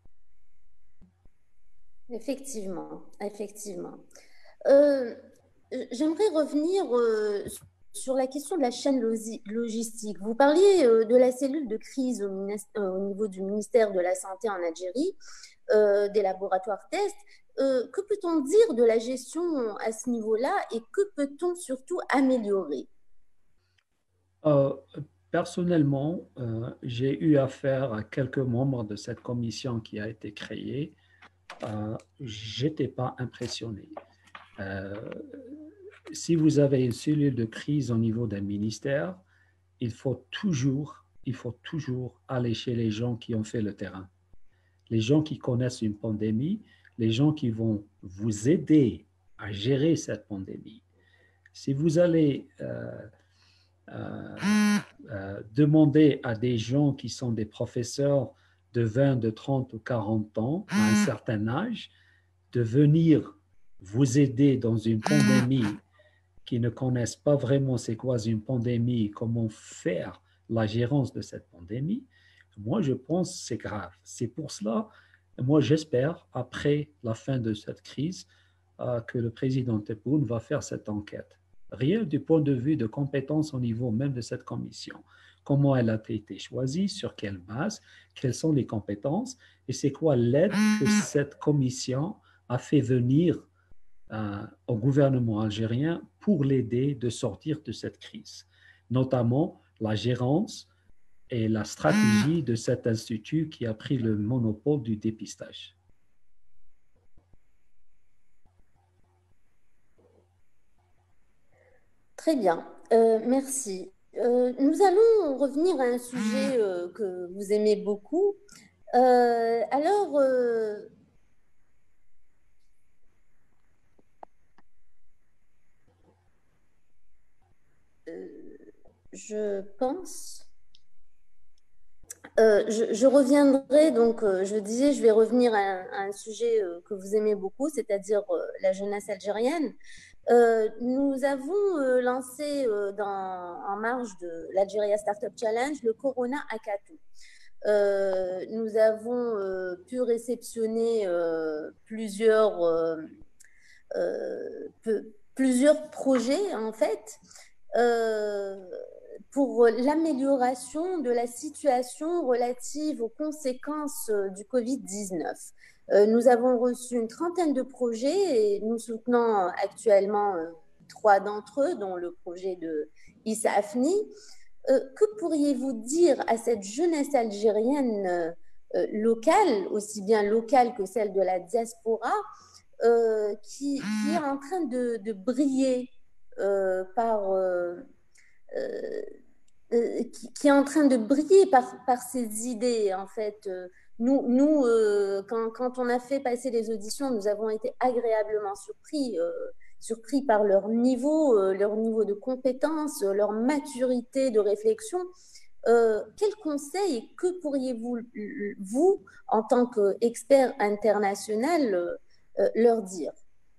A: Effectivement, effectivement. Euh, J'aimerais revenir euh, sur la question de la chaîne logistique. Vous parliez euh, de la cellule de crise au, euh, au niveau du ministère de la Santé en Algérie, euh, des laboratoires tests. Euh, que peut-on dire de la gestion à ce niveau-là et que peut-on surtout améliorer?
B: euh, Personnellement, euh, j'ai eu affaire à quelques membres de cette commission qui a été créée. Euh, je n'étais pas impressionné. Euh, si vous avez une cellule de crise au niveau d'un ministère, il faut toujours, il faut toujours aller chez les gens qui ont fait le terrain. Les gens qui connaissent une pandémie, les gens qui vont vous aider à gérer cette pandémie. Si vous allez euh, euh, euh, demander à des gens qui sont des professeurs de vingt, de trente ou quarante ans, à un certain âge, de venir vous aider dans une pandémie qui ne connaissent pas vraiment c'est quoi une pandémie, comment faire la gérance de cette pandémie, moi je pense que c'est grave. C'est pour cela, moi j'espère, après la fin de cette crise, euh, que le président Tebboune va faire cette enquête. Rien du point de vue de compétences au niveau même de cette commission. Comment elle a été choisie, sur quelle base, quelles sont les compétences et c'est quoi l'aide que cette commission a fait venir euh, au gouvernement algérien pour l'aider de sortir de cette crise, notamment la gérance et la stratégie de cet institut qui a pris le monopole du dépistage.
A: Très bien, euh, merci. Euh, nous allons revenir à un sujet euh, que vous aimez beaucoup. Euh, alors, euh, euh, je pense, euh, je, je reviendrai, donc euh, je disais, je vais revenir à un, à un sujet euh, que vous aimez beaucoup, c'est-à-dire euh, la jeunesse algérienne. Euh, nous avons euh, lancé euh, dans, en marge de l'Algeria Startup Challenge le Corona Hackathon. Euh, nous avons euh, pu réceptionner euh, plusieurs, euh, euh, peu, plusieurs projets en fait euh, pour l'amélioration de la situation relative aux conséquences du covid dix-neuf. Euh, nous avons reçu une trentaine de projets et nous soutenons actuellement euh, trois d'entre eux, dont le projet de Issa Afni. Euh, que pourriez-vous dire à cette jeunesse algérienne euh, locale, aussi bien locale que celle de la diaspora, euh, qui, qui, est en train de, de briller euh, par, euh, euh, euh, qui, qui est en train de briller par, par ses idées, en fait. Euh, Nous, nous euh, quand, quand on a fait passer les auditions, nous avons été agréablement surpris, euh, surpris par leur niveau, euh, leur niveau de compétence, euh, leur maturité de réflexion. Euh, quel conseil, que pourriez-vous, vous, en tant qu'expert international, euh, leur dire?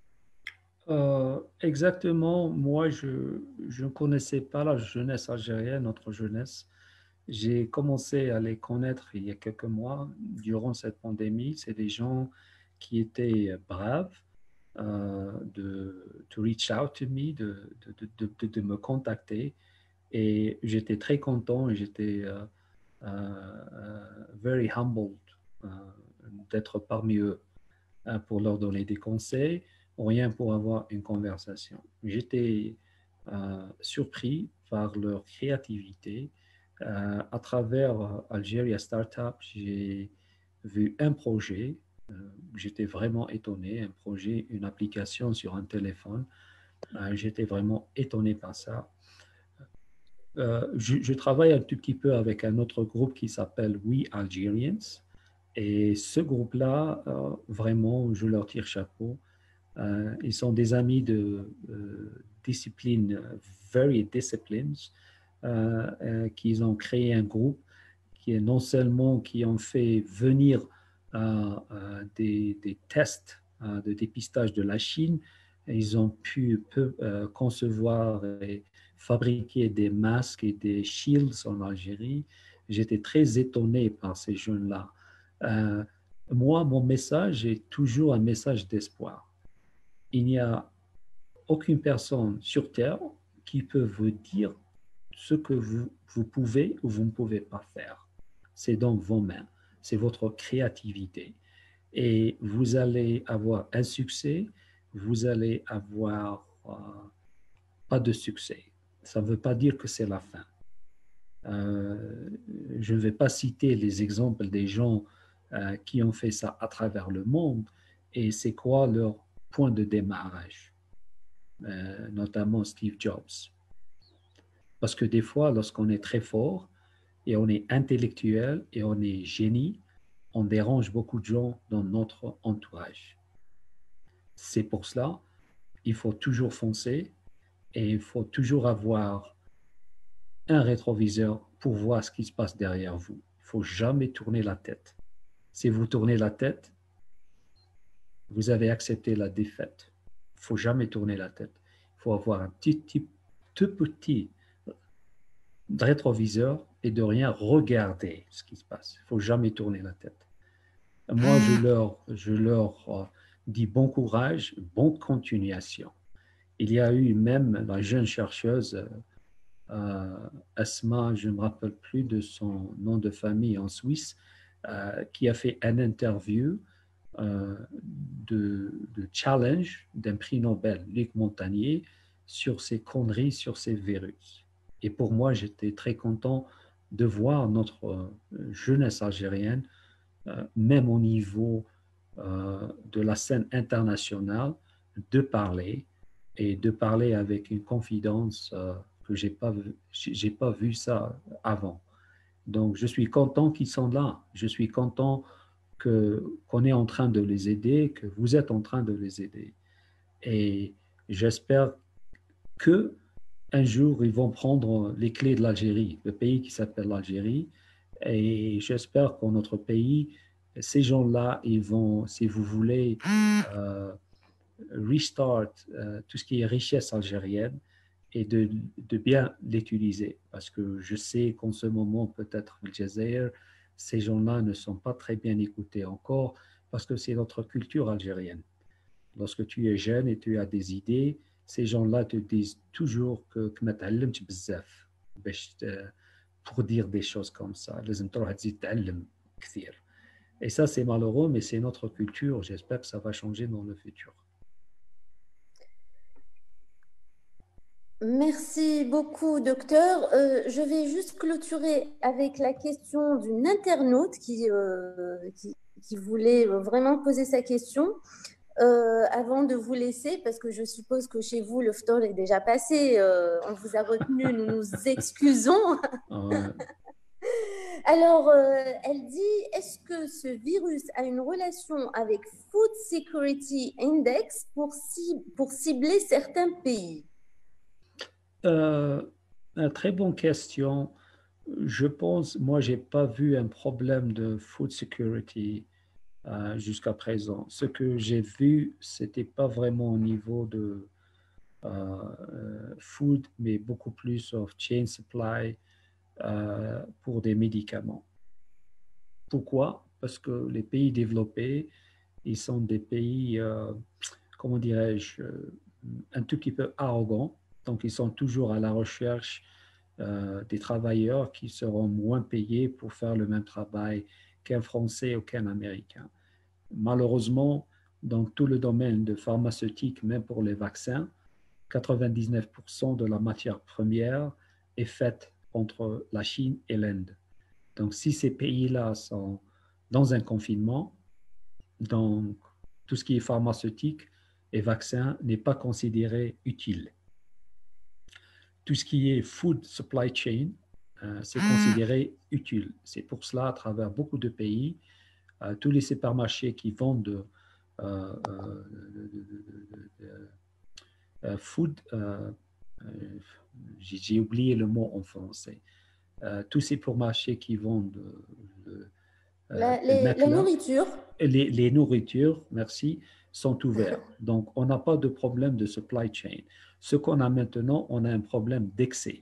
B: Euh, exactement, moi, je, je ne connaissais pas la jeunesse algérienne, notre jeunesse. J'ai commencé à les connaître il y a quelques mois, durant cette pandémie. C'est des gens qui étaient braves, euh, de to reach out to me, de, de, de, de, de me contacter. Et j'étais très content et j'étais euh, euh, very humbled euh, d'être parmi eux euh, pour leur donner des conseils, rien pour avoir une conversation. J'étais euh, surpris par leur créativité. Euh, à travers euh, Algeria Startup, j'ai vu un projet. Euh, j'étais vraiment étonné, un projet, une application sur un téléphone. Euh, j'étais vraiment étonné par ça. Euh, je, je, travaille un tout petit peu avec un autre groupe qui s'appelle We Algerians. Et ce groupe-là, euh, vraiment, je leur tire chapeau. Euh, ils sont des amis de euh, discipline, very disciplines, euh, euh, qui ont créé un groupe qui est non seulement qui ont fait venir euh, euh, des, des, tests euh, de dépistage de la Chine, ils ont pu peu, euh, concevoir et fabriquer des masques et des shields en Algérie. J'étais très étonné par ces jeunes-là. Euh, moi, mon message est toujours un message d'espoir. Il n'y a aucune personne sur Terre qui peut vous dire ce que vous, vous pouvez ou vous ne pouvez pas faire. C'est dans vos mains, c'est votre créativité. Et vous allez avoir un succès, vous allez avoir euh, pas de succès. Ça ne veut pas dire que c'est la fin. Euh, je ne vais pas citer les exemples des gens euh, qui ont fait ça à travers le monde et c'est quoi leur point de démarrage, euh, notamment Steve Jobs. Parce que des fois, lorsqu'on est très fort et on est intellectuel et on est génie, on dérange beaucoup de gens dans notre entourage. C'est pour cela, il faut toujours foncer et il faut toujours avoir un rétroviseur pour voir ce qui se passe derrière vous. Il ne faut jamais tourner la tête. Si vous tournez la tête, vous avez accepté la défaite. Il ne faut jamais tourner la tête. Il faut avoir un petit, petit, tout petit rétroviseur et de rien regarder ce qui se passe. Il ne faut jamais tourner la tête. Moi, je leur, je leur dis bon courage, bonne continuation. Il y a eu même la jeune chercheuse euh, Asma, je ne me rappelle plus de son nom de famille en Suisse, euh, qui a fait une interview euh, de, de challenge d'un prix Nobel, Luc Montagnier, sur ces conneries, sur ces virus. Et pour moi, j'étais très content de voir notre euh, jeunesse algérienne, euh, même au niveau euh, de la scène internationale, de parler et de parler avec une confidence euh, que j'ai pas vu, j'ai pas vu ça avant. Donc, je suis content qu'ils sont là. Je suis content que, qu'on est en train de les aider, que vous êtes en train de les aider. Et j'espère que un jour, ils vont prendre les clés de l'Algérie, le pays qui s'appelle l'Algérie. Et j'espère qu'en notre pays, ces gens-là, ils vont, si vous voulez, euh, restart euh, tout ce qui est richesse algérienne et de, de bien l'utiliser. Parce que je sais qu'en ce moment, peut-être le Jazair, ces gens-là ne sont pas très bien écoutés encore parce que c'est notre culture algérienne. Lorsque tu es jeune et tu as des idées, ces gens-là te disent toujours que, que ما تعلمتش بزاف باش pour dire des choses comme ça. لازم تروح تزيد تعلم كثير. Et ça, c'est malheureux, mais c'est notre culture. J'espère que ça va changer dans le futur.
A: Merci beaucoup, docteur. Euh, je vais juste clôturer avec la question d'une internaute qui, euh, qui, qui voulait vraiment poser sa question. Euh, avant de vous laisser, parce que je suppose que chez vous, le ftor est déjà passé, euh, on vous a retenu, nous nous excusons.
B: Euh,
A: Alors, euh, elle dit, est-ce que ce virus a une relation avec Food Security Index pour, ci- pour cibler certains pays?
B: euh, une très bonne question. Je pense, moi, j'ai pas vu un problème de food security euh, jusqu'à présent. Ce que j'ai vu, c'était pas vraiment au niveau de euh, euh, food, mais beaucoup plus of chain supply euh, pour des médicaments. Pourquoi? Parce que les pays développés, ils sont des pays, euh, comment dirais-je, euh, un tout petit peu arrogants. Donc, ils sont toujours à la recherche euh, des travailleurs qui seront moins payés pour faire le même travail qu'un Français ou qu'un Américain. Malheureusement, dans tout le domaine de pharmaceutique, même pour les vaccins, quatre-vingt-dix-neuf pour cent de la matière première est faite entre la Chine et l'Inde. Donc, si ces pays-là sont dans un confinement, donc tout ce qui est pharmaceutique et vaccin n'est pas considéré utile. Tout ce qui est food supply chain, euh, c'est considéré utile. C'est pour cela, à travers beaucoup de pays, euh, tous les supermarchés qui vendent euh, euh, euh, food, euh, euh, j'ai oublié le mot en français, euh, tous ces supermarchés qui vendent le, euh,
A: La,
B: le
A: les, la
B: matelas,
A: nourriture.
B: les, les nourritures, merci, sont ouverts. Donc, on n'a pas de problème de supply chain. Ce qu'on a maintenant, on a un problème d'excès.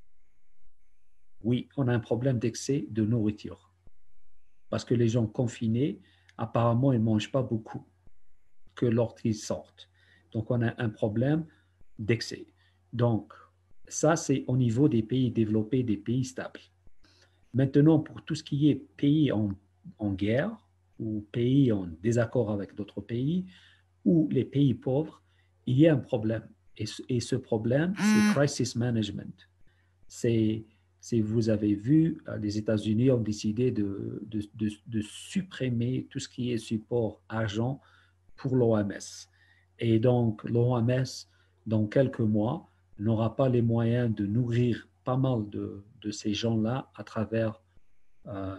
B: Oui, on a un problème d'excès de nourriture. Parce que les gens confinés, apparemment, ils ne mangent pas beaucoup que lorsqu'ils sortent. Donc, on a un problème d'excès. Donc, ça, c'est au niveau des pays développés, des pays stables. Maintenant, pour tout ce qui est pays en, en guerre ou pays en désaccord avec d'autres pays ou les pays pauvres, il y a un problème. Et, et ce problème, c'est crisis management. C'est, si vous avez vu, les États-Unis ont décidé de, de, de, de supprimer tout ce qui est support argent pour l'O M S. Et donc, l'O M S, dans quelques mois, n'aura pas les moyens de nourrir pas mal de, de ces gens-là à travers euh,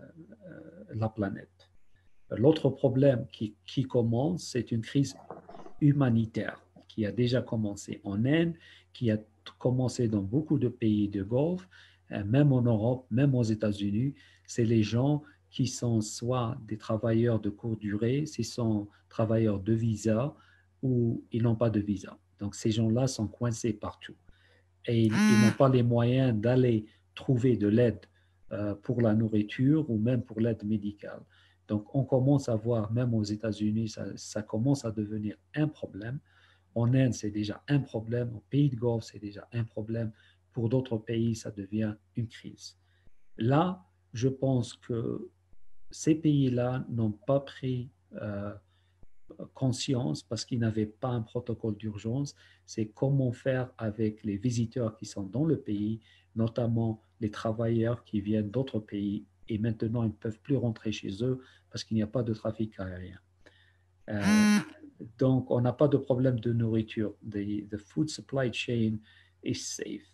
B: la planète. L'autre problème qui, qui commence, c'est une crise humanitaire qui a déjà commencé en Inde, qui a commencé dans beaucoup de pays de Golfe, même en Europe, même aux États-Unis. C'est les gens qui sont soit des travailleurs de courte durée, s'ils sont travailleurs de visa ou ils n'ont pas de visa. Donc, ces gens-là sont coincés partout. Et ils, ils n'ont pas les moyens d'aller trouver de l'aide euh, pour la nourriture ou même pour l'aide médicale. Donc, on commence à voir, même aux États-Unis, ça, ça commence à devenir un problème. En Inde, c'est déjà un problème. Au pays de Golfe, c'est déjà un problème. Pour d'autres pays, ça devient une crise. Là, je pense que ces pays-là n'ont pas pris euh, conscience parce qu'ils n'avaient pas un protocole d'urgence. C'est comment faire avec les visiteurs qui sont dans le pays, notamment les travailleurs qui viennent d'autres pays et maintenant ils ne peuvent plus rentrer chez eux parce qu'il n'y a pas de trafic aérien. Euh, donc, on n'a pas de problème de nourriture. The, the food supply chain is safe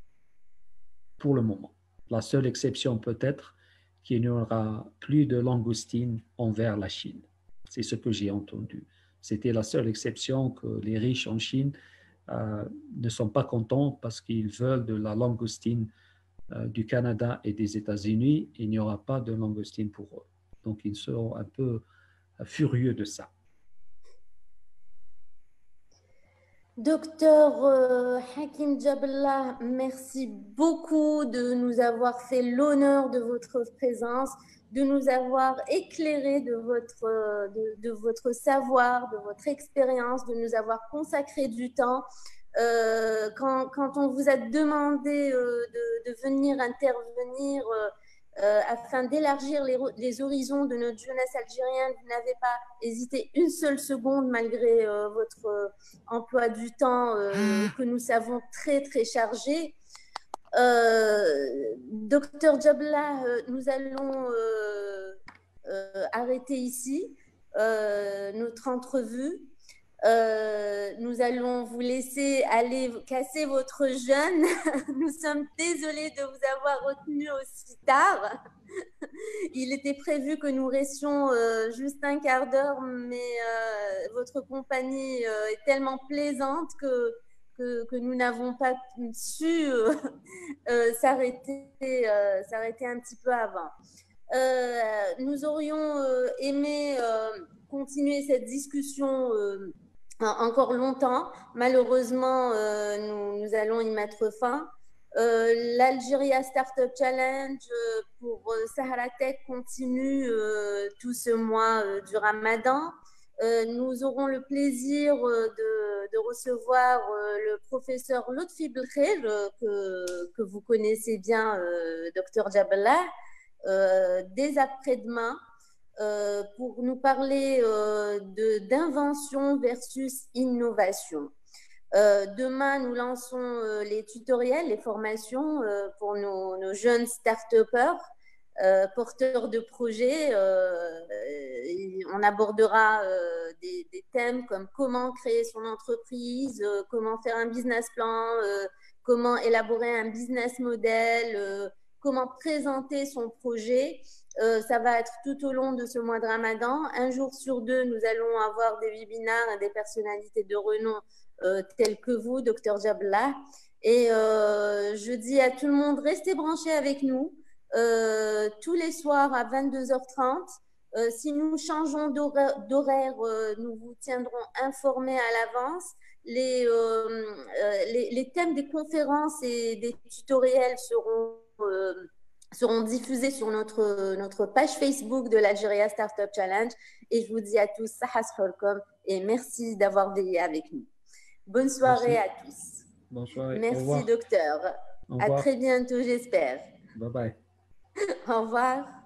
B: pour le moment. La seule exception peut-être qu'il n'y aura plus de langoustines envers la Chine. C'est ce que j'ai entendu. C'était la seule exception que les riches en Chine euh, ne sont pas contents parce qu'ils veulent de la langoustine euh, du Canada et des États-Unis. Il n'y aura pas de langoustine pour eux. Donc, ils seront un peu euh, furieux de ça.
A: Docteur euh, Hakim Jaballah, merci beaucoup de nous avoir fait l'honneur de votre présence, de nous avoir éclairé de votre, de, de votre savoir, de votre expérience, de nous avoir consacré du temps. Euh, quand, quand on vous a demandé euh, de, de venir intervenir euh, euh, afin d'élargir les, les horizons de notre jeunesse algérienne, vous n'avez pas hésité une seule seconde malgré euh, votre euh, emploi du temps euh, que nous savons très très chargé. Euh, Docteur Jabla, euh, nous allons euh, euh, arrêter ici. euh, notre entrevue. Euh, nous allons vous laisser aller casser votre jeûne. Nous sommes désolés de vous avoir retenu aussi tard. Il était prévu que nous restions euh, juste un quart d'heure, mais euh, votre compagnie euh, est tellement plaisante que, que, que nous n'avons pas su euh, euh, s'arrêter euh, s'arrêter un petit peu avant. Euh, nous aurions euh, aimé euh, continuer cette discussion euh, encore longtemps. Malheureusement, euh, nous, nous allons y mettre fin. Euh, L'Algeria Startup Challenge euh, pour euh, Sahara Tech continue euh, tout ce mois euh, du Ramadan. Euh, nous aurons le plaisir euh, de, de recevoir euh, le professeur Lotfi Belkhir, euh, que, que vous connaissez bien, euh, docteur Jaballah, euh, dès après-demain. Euh, pour nous parler euh, d'invention versus innovation. Euh, demain, nous lançons euh, les tutoriels, les formations euh, pour nos, nos jeunes start-upers, euh, porteurs de projets. Euh, on abordera euh, des, des thèmes comme comment créer son entreprise, euh, comment faire un business plan, euh, comment élaborer un business model, euh, comment présenter son projet. Euh, ça va être tout au long de ce mois de Ramadan. Un jour sur deux, nous allons avoir des webinaires et des personnalités de renom euh, telles que vous, docteur Jaballah. Et euh, je dis à tout le monde, restez branchés avec nous euh, tous les soirs à vingt-deux heures trente. Euh, si nous changeons d'horaire, euh, nous vous tiendrons informés à l'avance. Les, euh, euh, les, les thèmes des conférences et des tutoriels seront... Euh, seront diffusés sur notre, notre page Facebook de l'Algeria Startup Challenge. Et je vous dis à tous, Sahas Holkom, et merci d'avoir veillé avec nous. Bonne soirée merci. À tous.
B: Bonne soirée.
A: Merci, docteur. À très bientôt, j'espère.
B: Bye bye.
A: Au revoir.